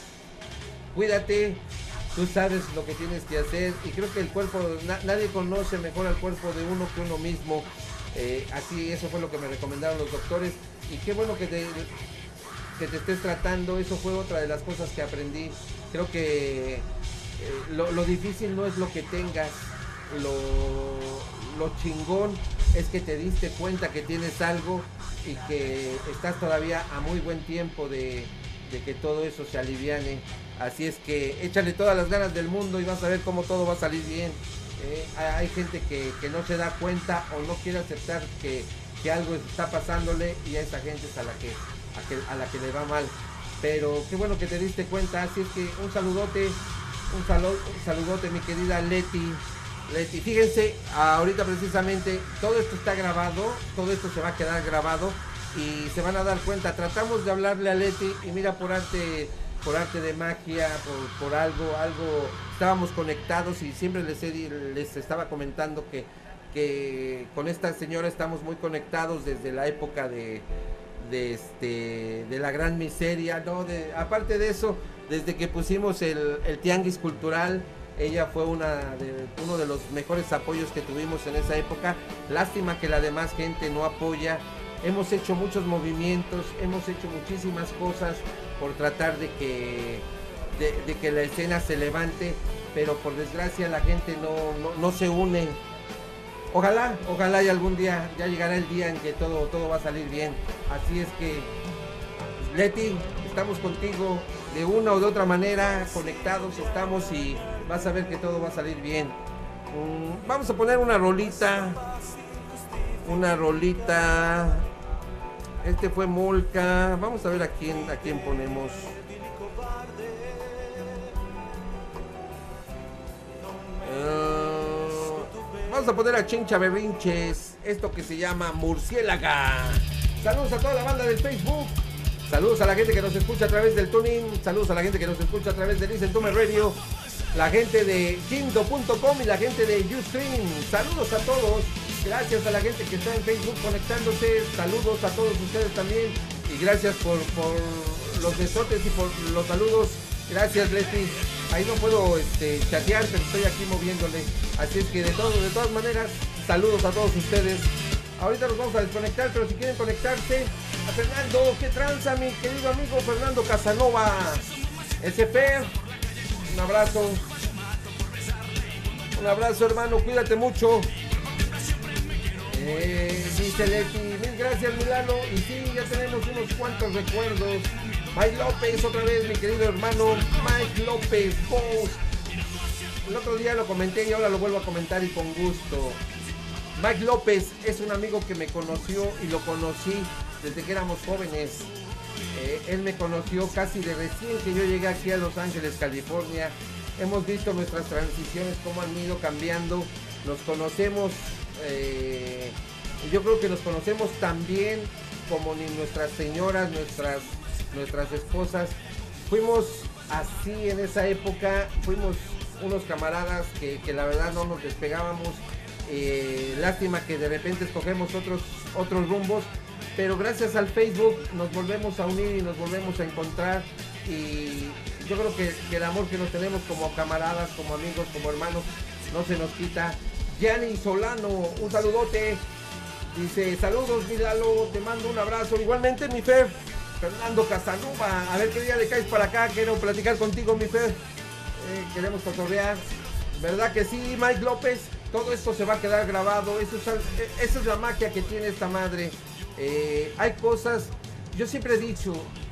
cuídate. Tú sabes lo que tienes que hacer. Y creo que el cuerpo, na, nadie conoce mejor al cuerpo de uno que uno mismo. Eh, así, eso fue lo que me recomendaron los doctores. Y qué bueno que te, que te estés tratando. Eso fue otra de las cosas que aprendí. Creo que eh, lo, lo difícil no es lo que tengas. Lo, lo chingón es que te diste cuenta que tienes algo y que estás todavía a muy buen tiempo de, de que todo eso se aliviane. Así es que échale todas las ganas del mundo y vas a ver cómo todo va a salir bien. Eh, hay gente que, que no se da cuenta o no quiere aceptar que, que algo está pasándole, y a esa gente es a la que, a que a la que le va mal. Pero qué bueno que te diste cuenta. Así es que un saludote, un, saludo, un saludote mi querida Leti. Leti, fíjense, ahorita precisamente todo esto está grabado, todo esto se va a quedar grabado y se van a dar cuenta. Tratamos de hablarle a Leti y mira, por arte por arte de magia, por, por algo, algo, estábamos conectados y siempre les, he, les estaba comentando que, que con esta señora estamos muy conectados desde la época de, de, este, de la gran miseria, ¿no? De, aparte de eso, desde que pusimos el, el tianguis cultural, ella fue una de, uno de los mejores apoyos que tuvimos en esa época. Lástima que la demás gente no apoya. Hemos hecho muchos movimientos, hemos hecho muchísimas cosas por tratar de que, de, de que la escena se levante, pero por desgracia la gente no, no, no se une. Ojalá, ojalá y algún día ya llegará el día en que todo, todo va a salir bien. Así es que, Leti, estamos contigo de una o de otra manera, conectados estamos y vas a ver que todo va a salir bien. Um, vamos a poner una rolita, una rolita. Este fue Molca. Vamos a ver a quién, a quién ponemos. Uh, vamos a poner a Chincha Berrinches, esto que se llama Murciélaga. Saludos a toda la banda del Facebook. Saludos a la gente que nos escucha a través del tuning. Saludos a la gente que nos escucha a través de Listen to Me Radio. La gente de Jimdo punto com y la gente de Ustream. Saludos a todos. Gracias a la gente que está en Facebook conectándose. Saludos a todos ustedes también. Y gracias por, por los besotes y por los saludos. Gracias, Leti. Ahí no puedo este, chatear, pero estoy aquí moviéndole. Así es que de, todo, de todas maneras, saludos a todos ustedes. Ahorita nos vamos a desconectar, pero si quieren conectarse a Fernando, qué tranza, mi querido amigo Fernando Casanova. S P, un abrazo. Un abrazo, hermano, cuídate mucho. Eh, dice Leti, mil gracias, Milano. Y sí, ya tenemos unos cuantos recuerdos. Mike López, otra vez, mi querido hermano Mike López, vos. El otro día lo comenté y ahora lo vuelvo a comentar y con gusto. Mike López es un amigo que me conoció y lo conocí desde que éramos jóvenes. Eh, él me conoció casi de recién que yo llegué aquí a Los Ángeles, California. Hemos visto nuestras transiciones, cómo han ido cambiando. Nos conocemos, eh, yo creo que nos conocemos tan bien como ni nuestras señoras, nuestras, nuestras esposas. Fuimos así en esa época, fuimos unos camaradas que, que la verdad no nos despegábamos. Eh, lástima que de repente escogemos otros, otros rumbos, pero gracias al Facebook nos volvemos a unir y nos volvemos a encontrar, y yo creo que, que el amor que nos tenemos como camaradas, como amigos, como hermanos, no se nos quita. Gianni Solano, un saludote, dice saludos mi Lalo, te mando un abrazo, igualmente mi Fer. Fernando Casanova, a ver qué día le caes para acá, quiero platicar contigo mi Fer, eh, queremos cotorrear, ¿verdad que sí? Mike López, todo esto se va a quedar grabado, eso es, esa es la magia que tiene esta madre. Eh, hay cosas, yo siempre he dicho,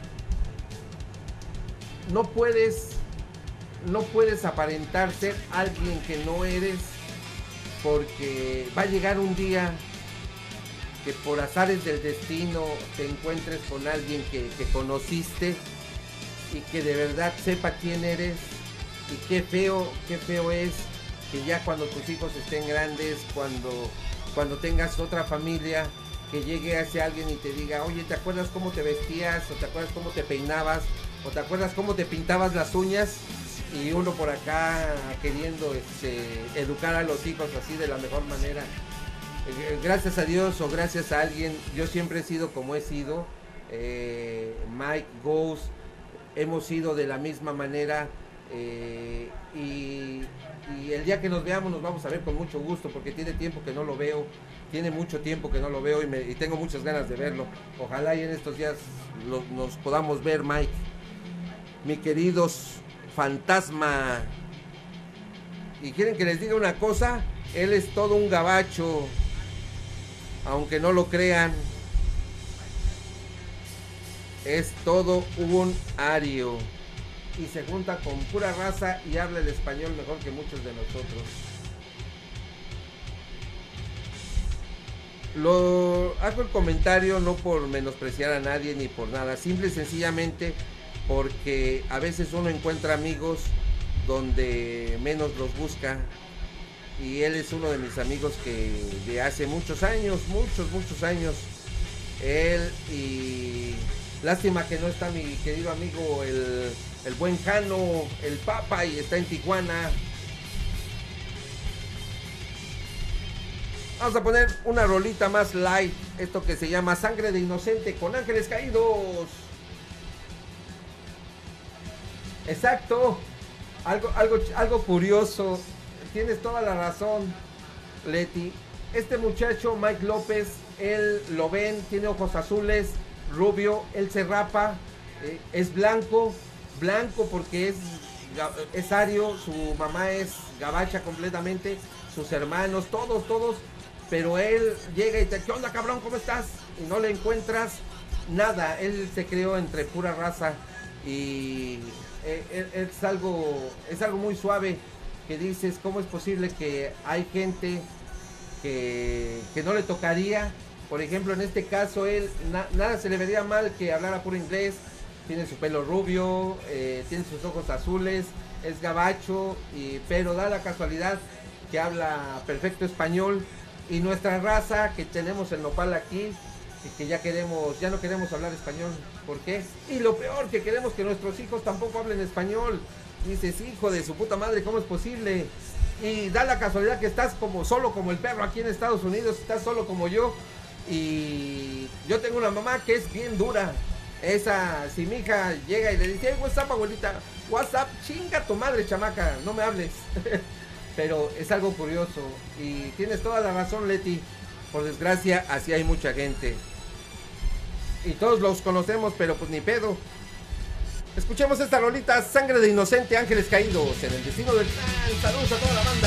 no puedes, no puedes aparentar ser alguien que no eres, porque va a llegar un día que por azares del destino te encuentres con alguien que, que conociste y que de verdad sepa quién eres, y qué feo, qué feo es que ya cuando tus hijos estén grandes, cuando, cuando tengas otra familia, que llegue hacia alguien y te diga, oye, ¿te acuerdas cómo te vestías? ¿O te acuerdas cómo te peinabas? ¿O te acuerdas cómo te pintabas las uñas? Y uno por acá queriendo este, educar a los hijos así de la mejor manera. Eh, gracias a Dios o gracias a alguien, yo siempre he sido como he sido. Eh, Mike, Ghost, hemos sido de la misma manera. Eh, y, y el día que nos veamos nos vamos a ver con mucho gusto, porque tiene tiempo que no lo veo, tiene mucho tiempo que no lo veo y, me, y tengo muchas ganas de verlo. Ojalá y en estos días lo, nos podamos ver, Mike. Mi queridos Fantasma. Y quieren que les diga una cosa, él es todo un gabacho, aunque no lo crean, es todo un ario. Y se junta con pura raza y habla el español mejor que muchos de nosotros. Lo hago el comentario no por menospreciar a nadie ni por nada, simple y sencillamente porque a veces uno encuentra amigos donde menos los busca, y él es uno de mis amigos que de hace muchos años, muchos, muchos años, él, y lástima que no está mi querido amigo el El buen Jano, el Papa, y está en Tijuana. Vamos a poner una rolita más light. Esto que se llama Sangre de Inocente con Ángeles Caídos. Exacto. Algo, algo, algo curioso. Tienes toda la razón, Leti. Este muchacho, Mike López, él lo ven, tiene ojos azules, rubio, él se rapa, eh, es blanco, blanco porque es, es ario, su mamá es gabacha completamente, sus hermanos, todos, todos, pero él llega y te, ¿qué onda, cabrón? ¿Cómo estás? Y no le encuentras nada, él se creó entre pura raza y eh, es algo, es algo muy suave que dices, ¿cómo es posible que hay gente que, que no le tocaría? Por ejemplo, en este caso, él, na, nada se le vería mal que hablara puro inglés, tiene su pelo rubio, eh, tiene sus ojos azules, es gabacho, y, pero da la casualidad que habla perfecto español, y nuestra raza que tenemos el nopal aquí, y que ya queremos, ya no queremos hablar español, ¿por qué? Y lo peor, que queremos que nuestros hijos tampoco hablen español. Dices, hijo de su puta madre, ¿cómo es posible? Y da la casualidad que estás como solo como el perro aquí en Estados Unidos, estás solo como yo. Y yo tengo una mamá que es bien dura. Esa, si mi hija llega y le dice, hey, what's up, abuelita, what's up, chinga tu madre, chamaca, no me hables. Pero es algo curioso. Y tienes toda la razón, Leti. Por desgracia, así hay mucha gente. Y todos los conocemos, pero pues ni pedo. Escuchemos esta rolita, Sangre de Inocente, Ángeles Caídos, en el destino del clan. Saludos a toda la banda.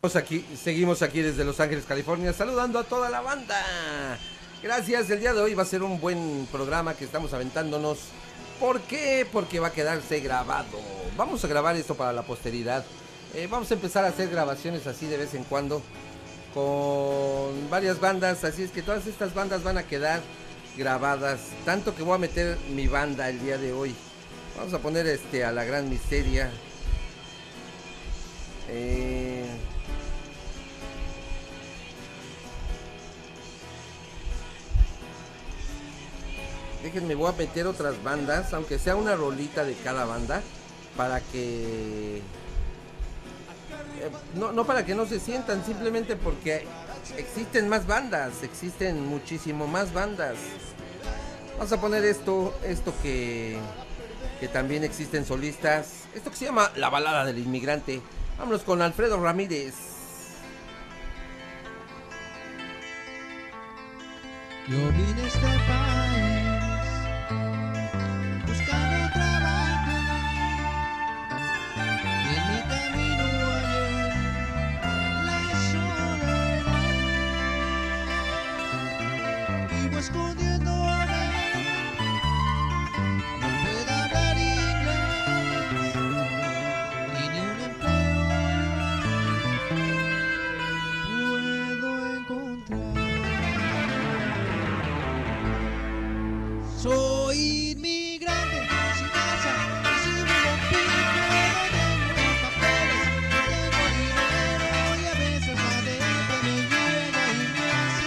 Aquí, seguimos aquí desde Los Ángeles, California, saludando a toda la banda. Gracias, el día de hoy va a ser un buen programa que estamos aventándonos. ¿Por qué? Porque va a quedarse grabado. Vamos a grabar esto para la posteridad. Eh, vamos a empezar a hacer grabaciones así de vez en cuando con varias bandas, así es que todas estas bandas van a quedar grabadas. Tanto que voy a meter mi banda el día de hoy. Vamos a poner este a la Gran Misteria. Eh... Déjenme, voy a meter otras bandas, aunque sea una rolita de cada banda, para que... Eh, no, no para que no se sientan, simplemente porque existen más bandas, existen muchísimo más bandas. Vamos a poner esto, esto que, que también existen solistas, esto que se llama La Balada del Inmigrante. Vámonos con Alfredo Ramírez. Yo vine a este país buscando trabajo y en mi camino hallé la soledad. Vivo escondiéndome, no puedo hablar inglés y ni un empleo puedo encontrar. Soy inmigrante, sin casa y sin un pico, no tengo papeles, no tengo dinero y a veces la deuda me llega y me hace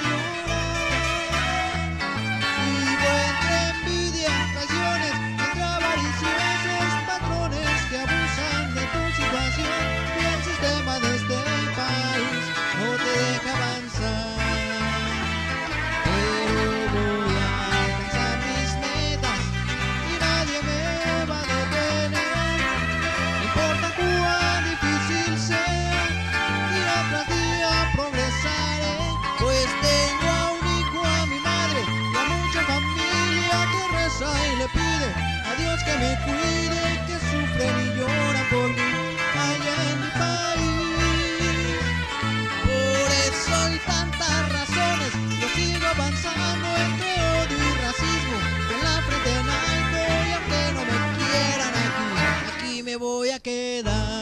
llorar. Vivo entre envidia, traiciones, entre avariciosos patrones que abusan de tu situación y el sistema de este país no te deja avanzar. Y le pide a Dios que me cuide, que sufren y lloran por mí allá en mi país. Por eso y tantas razones yo sigo avanzando entre odio y racismo, con la frente en alto, y aunque no me quieran aquí, aquí me voy a quedar.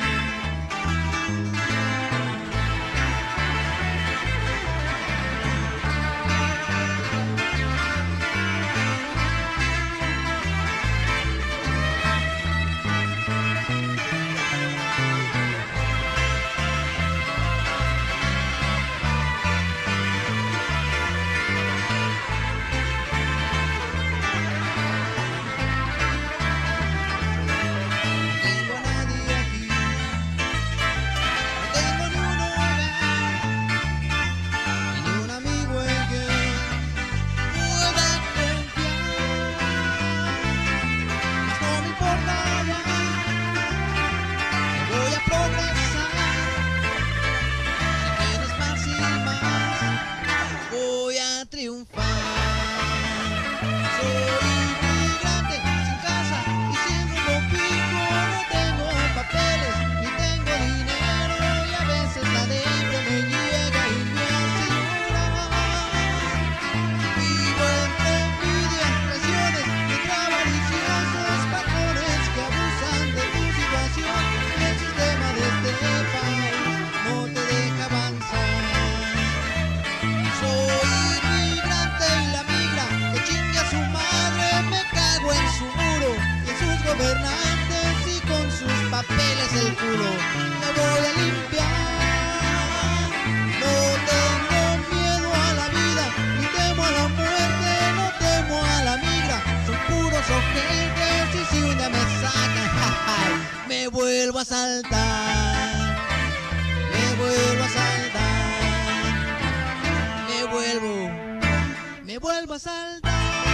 vuelvo a saltar, me vuelvo a saltar, me vuelvo, me vuelvo a saltar.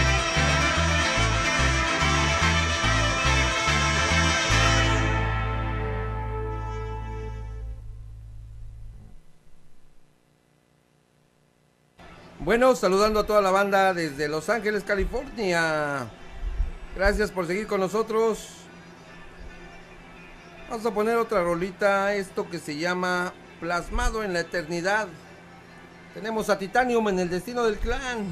Bueno, saludando a toda la banda desde Los Ángeles, California. Gracias por seguir con nosotros. Vamos a poner otra rolita, esto que se llama plasmado en la eternidad. Tenemos a Titanium en el destino del clan.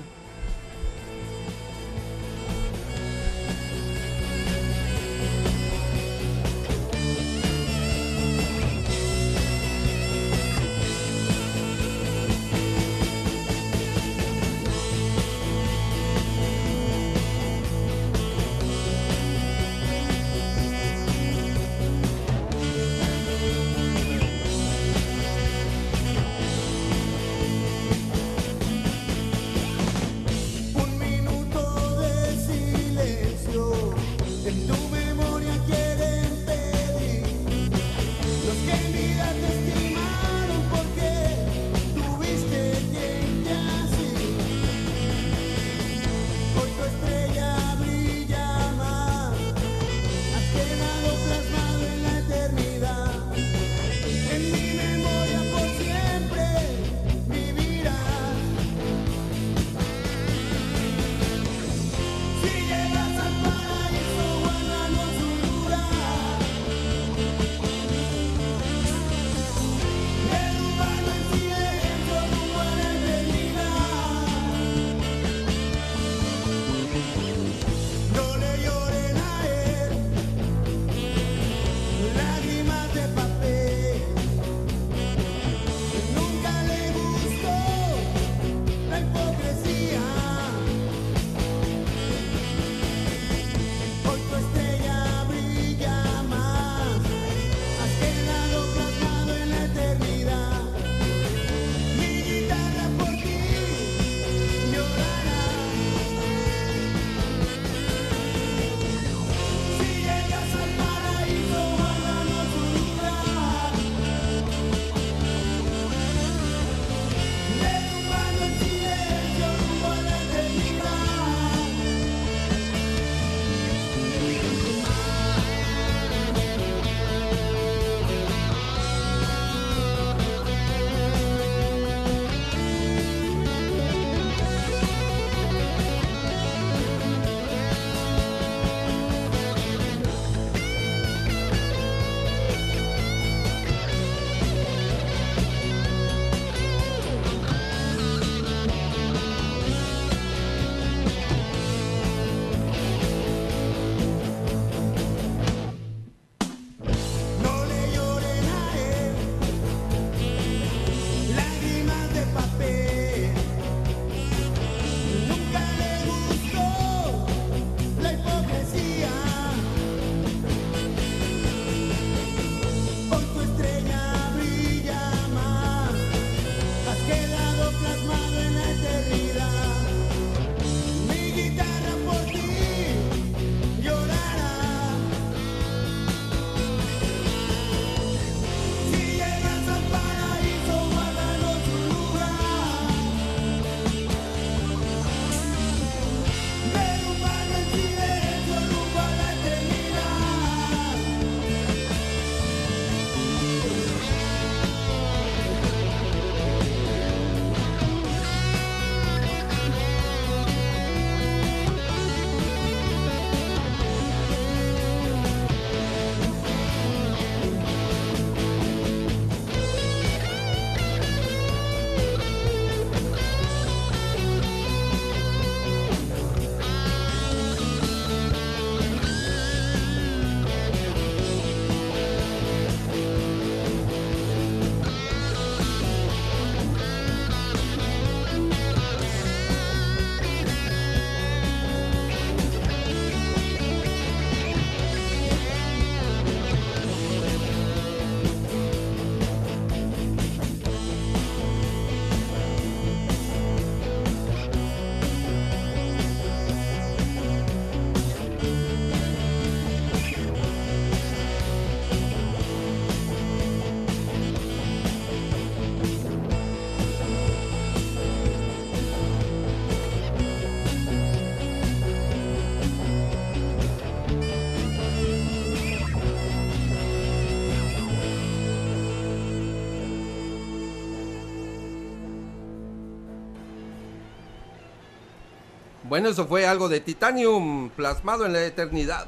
Bueno, eso fue algo de Titanium plasmado en la eternidad.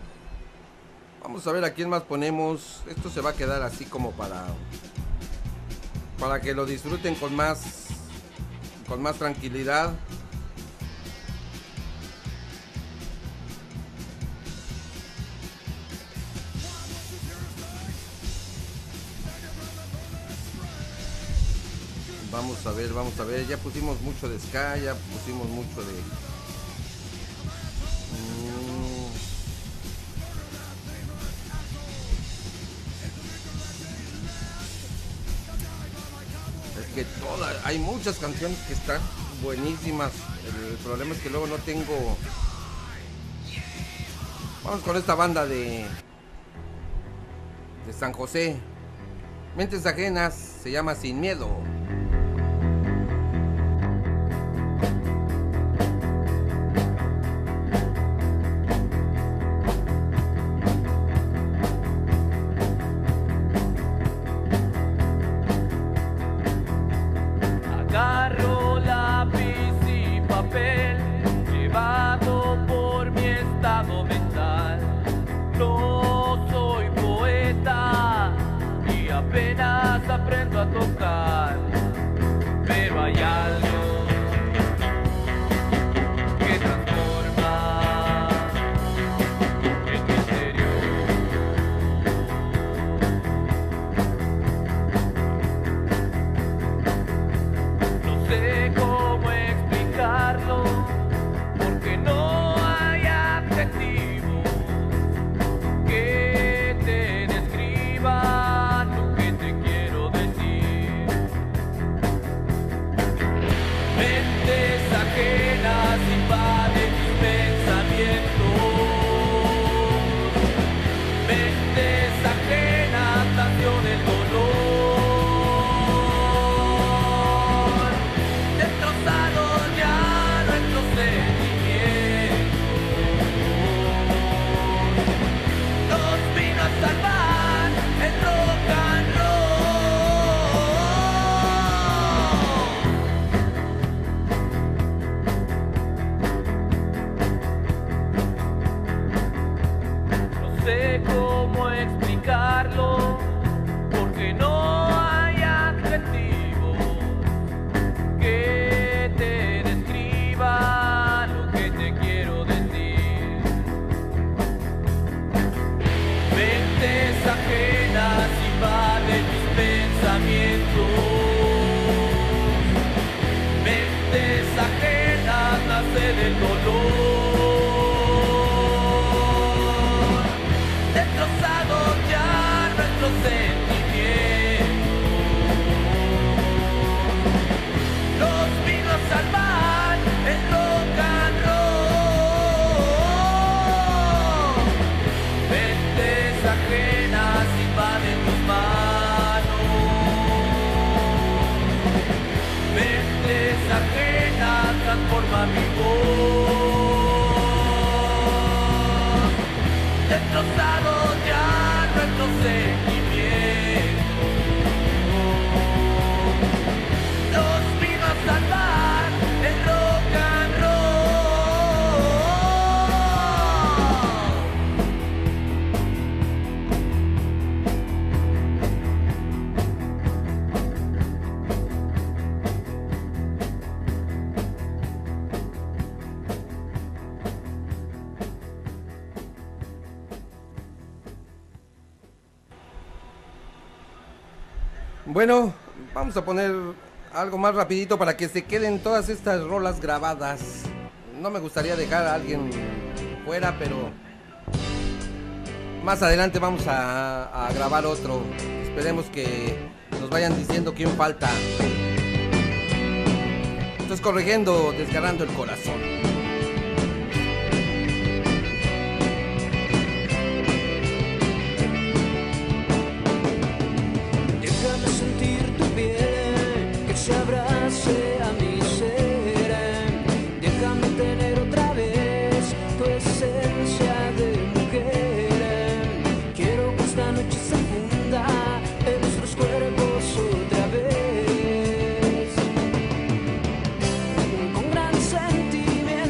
Vamos a ver a quién más ponemos. Esto se va a quedar así como para para que lo disfruten con más, con más tranquilidad. Vamos a ver, vamos a ver, ya pusimos mucho de ska, ya pusimos mucho de... Mm. Es que todas, hay muchas canciones que están buenísimas, el, el problema es que luego no tengo... Vamos con esta banda de... de San José, Mentes Ajenas, se llama Sin Miedo. Agarro lápiz y papel, llevado por mi estado mental. No soy poeta y apenas aprendo a tocar, pero hay algo que transforma en mi interior. No sé cómo explicarlo, porque no hay adjetivo que te describa lo que te quiero decir. Mentes ajenas invaden mis pensamientos. Mentes ajenas nació del dolor. Destrozados ya nuestros sentimientos. Nos vino a salvar el rock and roll. No sé cómo explicarlo, porque no hay adjetivos que te describa lo que te quiero decir. Mentes ajenas invaden mis pensamientos. Mentes ajenas nace del dolor. Destrozados ya nuestros sentimientos. Nos vino a salvar el rock and roll. Mentes ajenas invaden mis manos. Mentes ajenas transforman mi voz. Destrozados ya nuestros sentimientos. Nos vino a salvar el rock and Bueno, vamos a poner algo más rapidito para que se queden todas estas rolas grabadas. No me gustaría dejar a alguien fuera, pero más adelante vamos a, a grabar otro. Esperemos que nos vayan diciendo quién falta. Esto es Corrigiendo, Desgarrando el Corazón. Déjame sentir tu piel, que se abrace a mi ser. Déjame tener otra vez tu esencia de mujer. Quiero que esta noche se funda en nuestros cuerpos otra vez. Con gran sentimiento.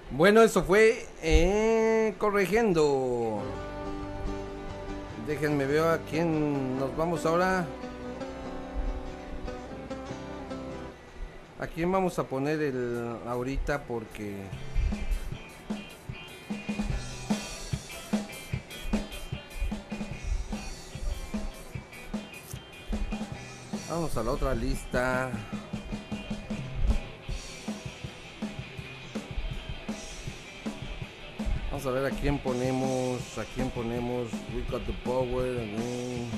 Bueno, eso fue eh, Corrigiendo. Déjenme ver a quién nos vamos ahora. ¿A quién vamos a poner el ahorita? Porque vamos a la otra lista. Vamos a ver a quién ponemos. A quién ponemos. We got the power. Again.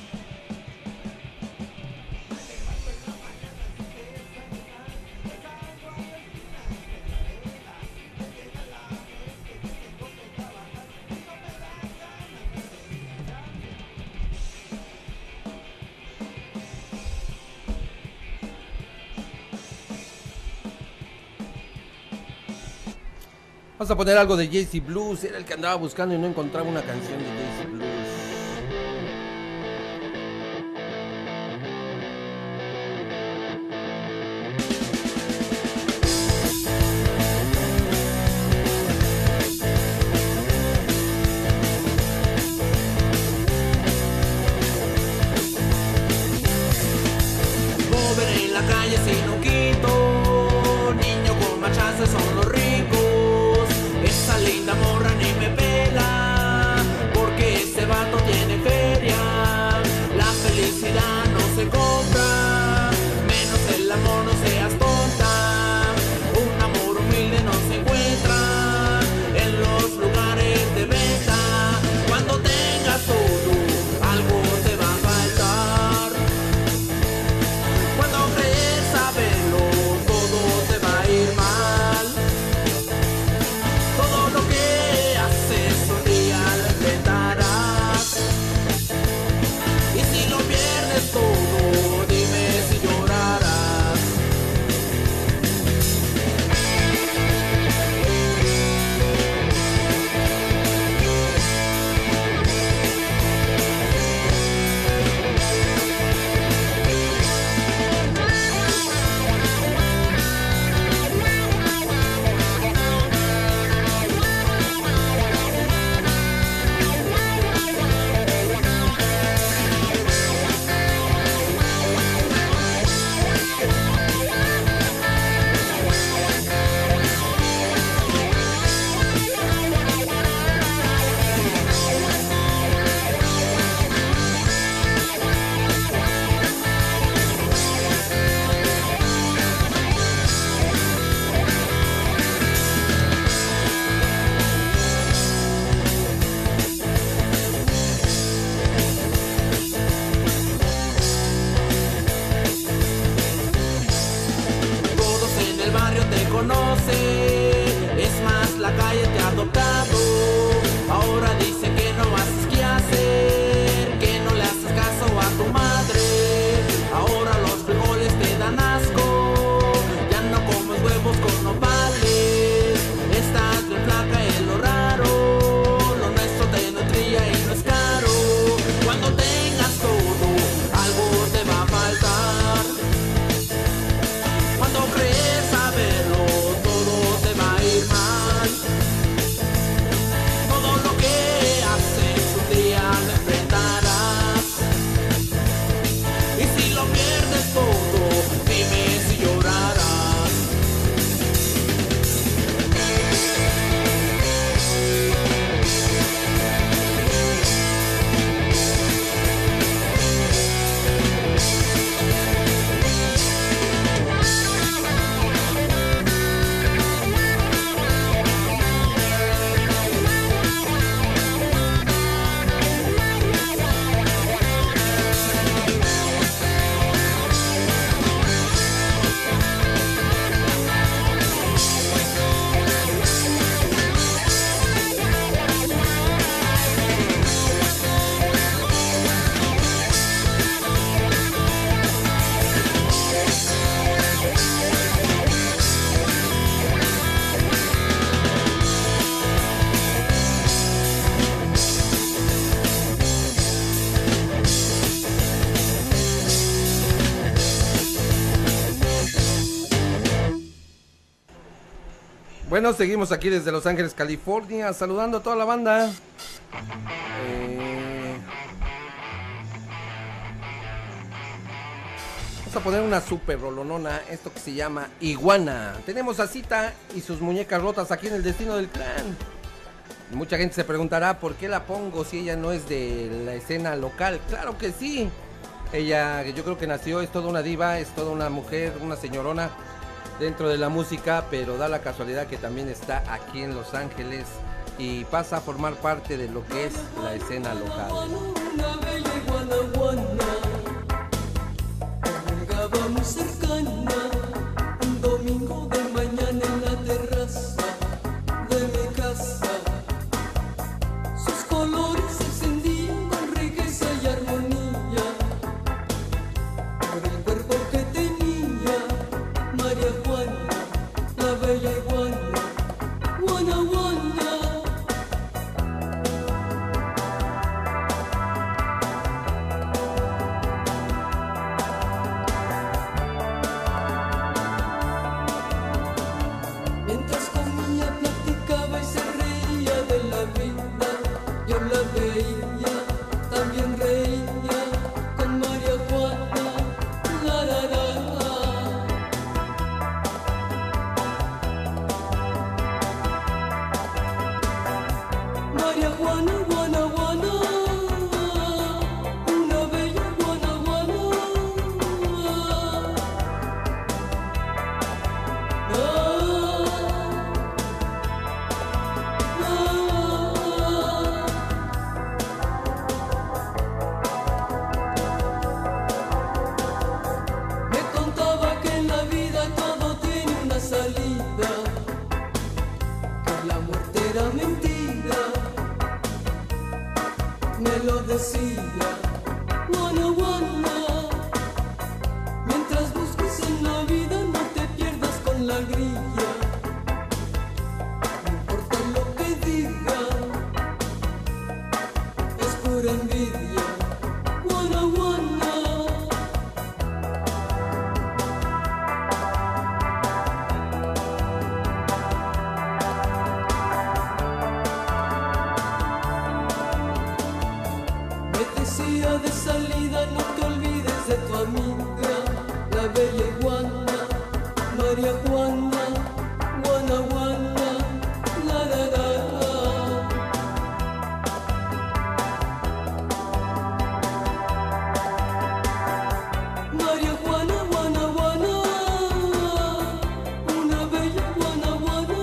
Vamos a poner algo de Jay-Z Blues. Era el que andaba buscando y no encontraba una canción de Jay-Z Blues. Pobre en la calle sin un quito, niño con machazas son los ricos. Esa linda morra ni me pela, porque ese vato tiene feria. La felicidad no se compra, menos el amor, no seas tonta. Un amor humilde no se encuentra en los lugares de venta. Cuando tengas todo, algo te va a faltar. Cuando crees saberlo, todo te va a ir mal. Todo lo que haces un día lo enfrentarás. Y si lo pierdes todo, dime si llorarás. Todos en el barrio te conocen, es más, la calle te ha adoptado. Ahora dicen que no haces qué hacer, que no le haces caso a tu madre. Ahora los frijoles te dan asco, ya no comes huevos con nopales. Estás bien flaca, es lo raro, lo nuestro te nutría y no es caro. Cuando tengas todo, algo te va a faltar. Cuando crees saberlo, todo te va a ir mal. Todo lo que Bueno, seguimos aquí desde Los Ángeles, California, saludando a toda la banda. Eh... Vamos a poner una super rolonona, esto que se llama Iguana. Tenemos a Cita y sus muñecas rotas aquí en el Destino del Clan. Mucha gente se preguntará por qué la pongo si ella no es de la escena local. Claro que sí. Ella, yo creo que nació, es toda una diva, es toda una mujer, una señorona dentro de la música, pero da la casualidad que también está aquí en Los Ángeles y pasa a formar parte de lo que es la escena local. Una bella iguana, iguana, llegaba muy cercana, un domingo de mañana en la terraza de mi casa. Sus colores se encendían con riqueza y armonía, por el cuerpo que tenía María Juana, la bella iguana, guana, guana. Mientras comía, platicaba y se reía de la vida, yo la veía, también reía con María Juana, la, la, la. María Juana, guana, guana, una bella guana, guana. Ah, ah. Me contaba que en la vida todo tiene una salida, que la muerte era mentira, me lo decía, guana, guana. Mientras busques en la vida no te pierdas con la grilla, no importa lo que digan, es pura envidia, guana, guana. Me decía de salida, no te olvides de tu amiga, la bella iguana, María Juana, guana, guana, la, la, la. María Juana, guana, guana, una bella guana, guana.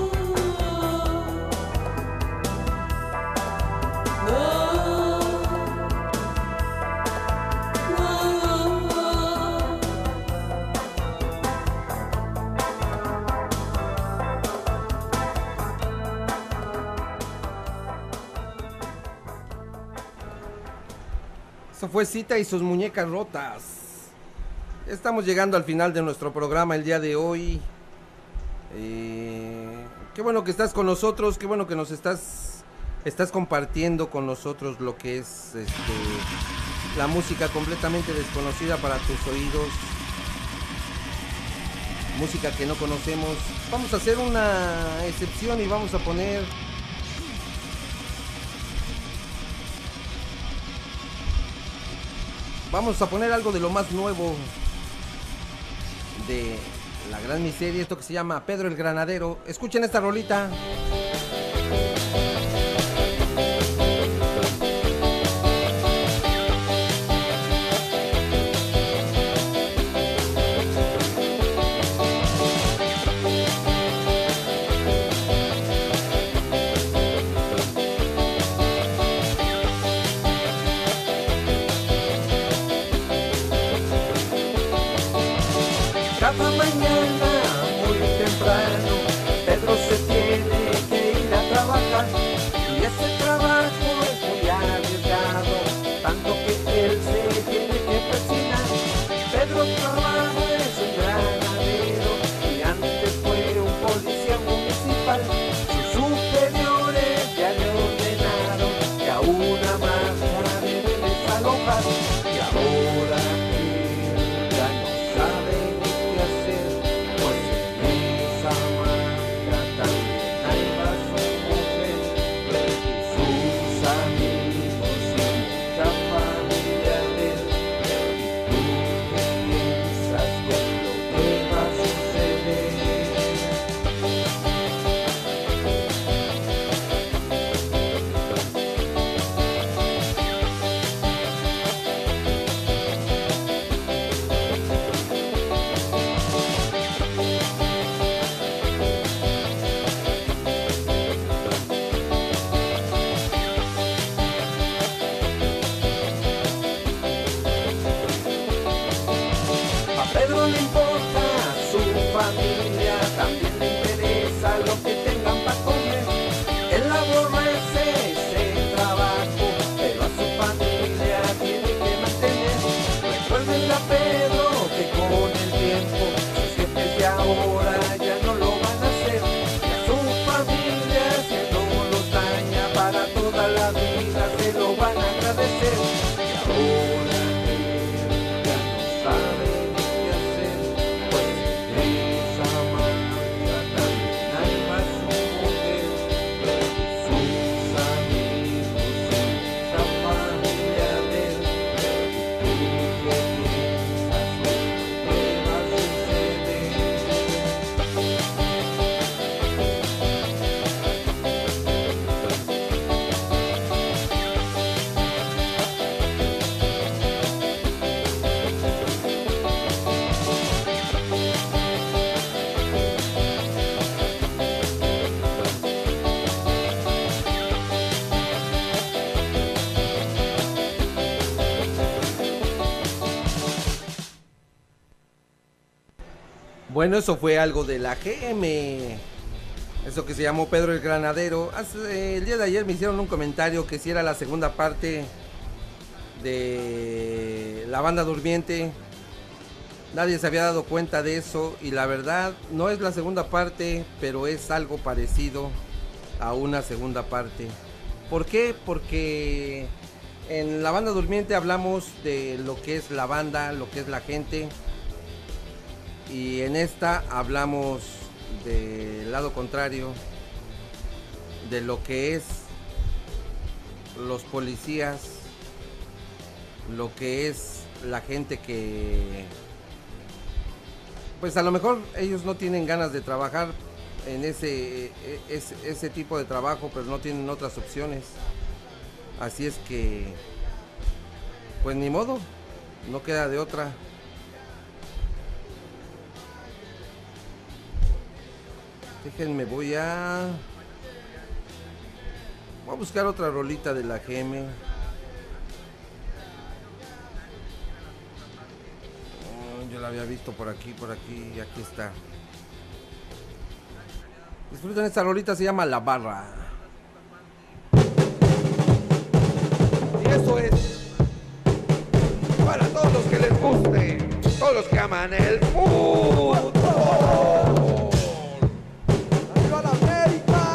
Ah, Eso fue Cita y sus muñecas rotas. Estamos llegando al final de nuestro programa el día de hoy. Eh, qué bueno que estás con nosotros, qué bueno que nos estás estás compartiendo con nosotros lo que es este, la música completamente desconocida para tus oídos. Música que no conocemos. Vamos a hacer una excepción y vamos a poner Vamos a poner algo de lo más nuevo de la gran miseria, esto que se llama Pedro el Granadero. Escuchen esta rolita. Cada mañana muy temprano Pedro se tiene que Bueno, eso fue algo de la G M. Eso que se llamó Pedro el Granadero. Hace, el día de ayer me hicieron un comentario que si era la segunda parte de La Banda Durmiente. Nadie se había dado cuenta de eso y la verdad no es la segunda parte, pero es algo parecido a una segunda parte. ¿Por qué? Porque en La Banda Durmiente hablamos de lo que es la banda, lo que es la gente, y en esta hablamos del lado contrario, de lo que es los policías, lo que es la gente que pues a lo mejor ellos no tienen ganas de trabajar en ese, ese, ese tipo de trabajo, pero no tienen otras opciones. Así es que, pues ni modo, no queda de otra. Déjenme, voy a... Voy a buscar otra rolita de la G M. Yo la había visto por aquí, por aquí, y aquí está. Disfruten esta rolita, se llama La Barra. Y eso es para todos los que les guste, todos los que aman el fútbol. ¡Arriba la América!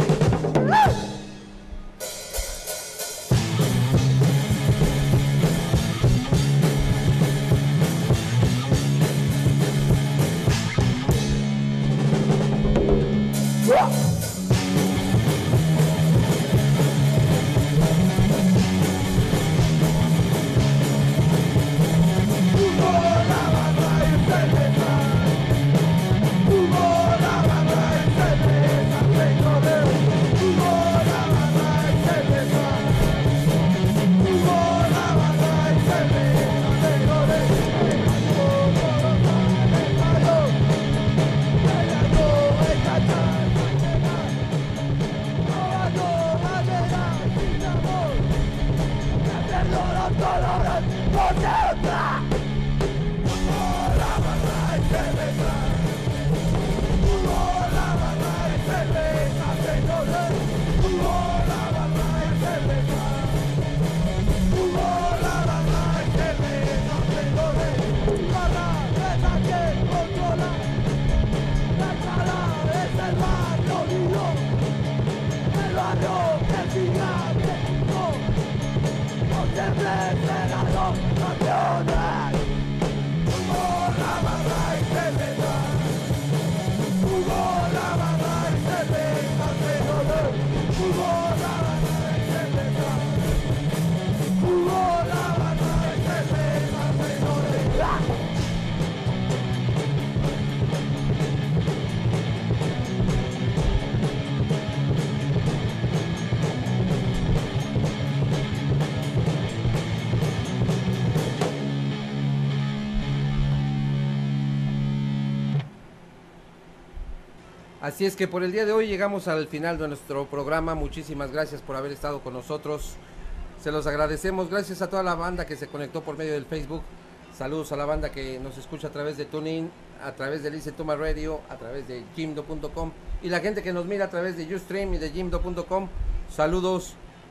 Así es que por el día de hoy llegamos al final de nuestro programa. Muchísimas gracias por haber estado con nosotros. Se los agradecemos. Gracias a toda la banda que se conectó por medio del Facebook. Saludos a la banda que nos escucha a través de TuneIn, a través de Listen to My Radio, a través de jimdo punto com y la gente que nos mira a través de Ustream y de jimdo punto com. Saludos.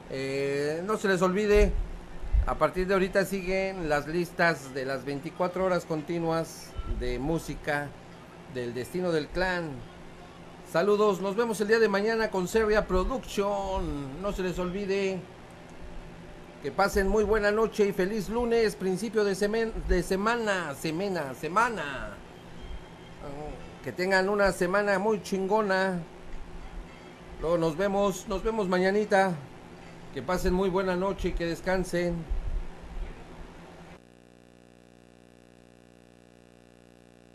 Eh, no se les olvide, a partir de ahorita siguen las listas de las veinticuatro horas continuas de música del Destino del Clan. Saludos, nos vemos el día de mañana con Seria Production. No se les olvide. Que pasen muy buena noche y feliz lunes, principio de, semen, de semana, semana, semana. Que tengan una semana muy chingona. Luego nos vemos, nos vemos mañanita. Que pasen muy buena noche y que descansen.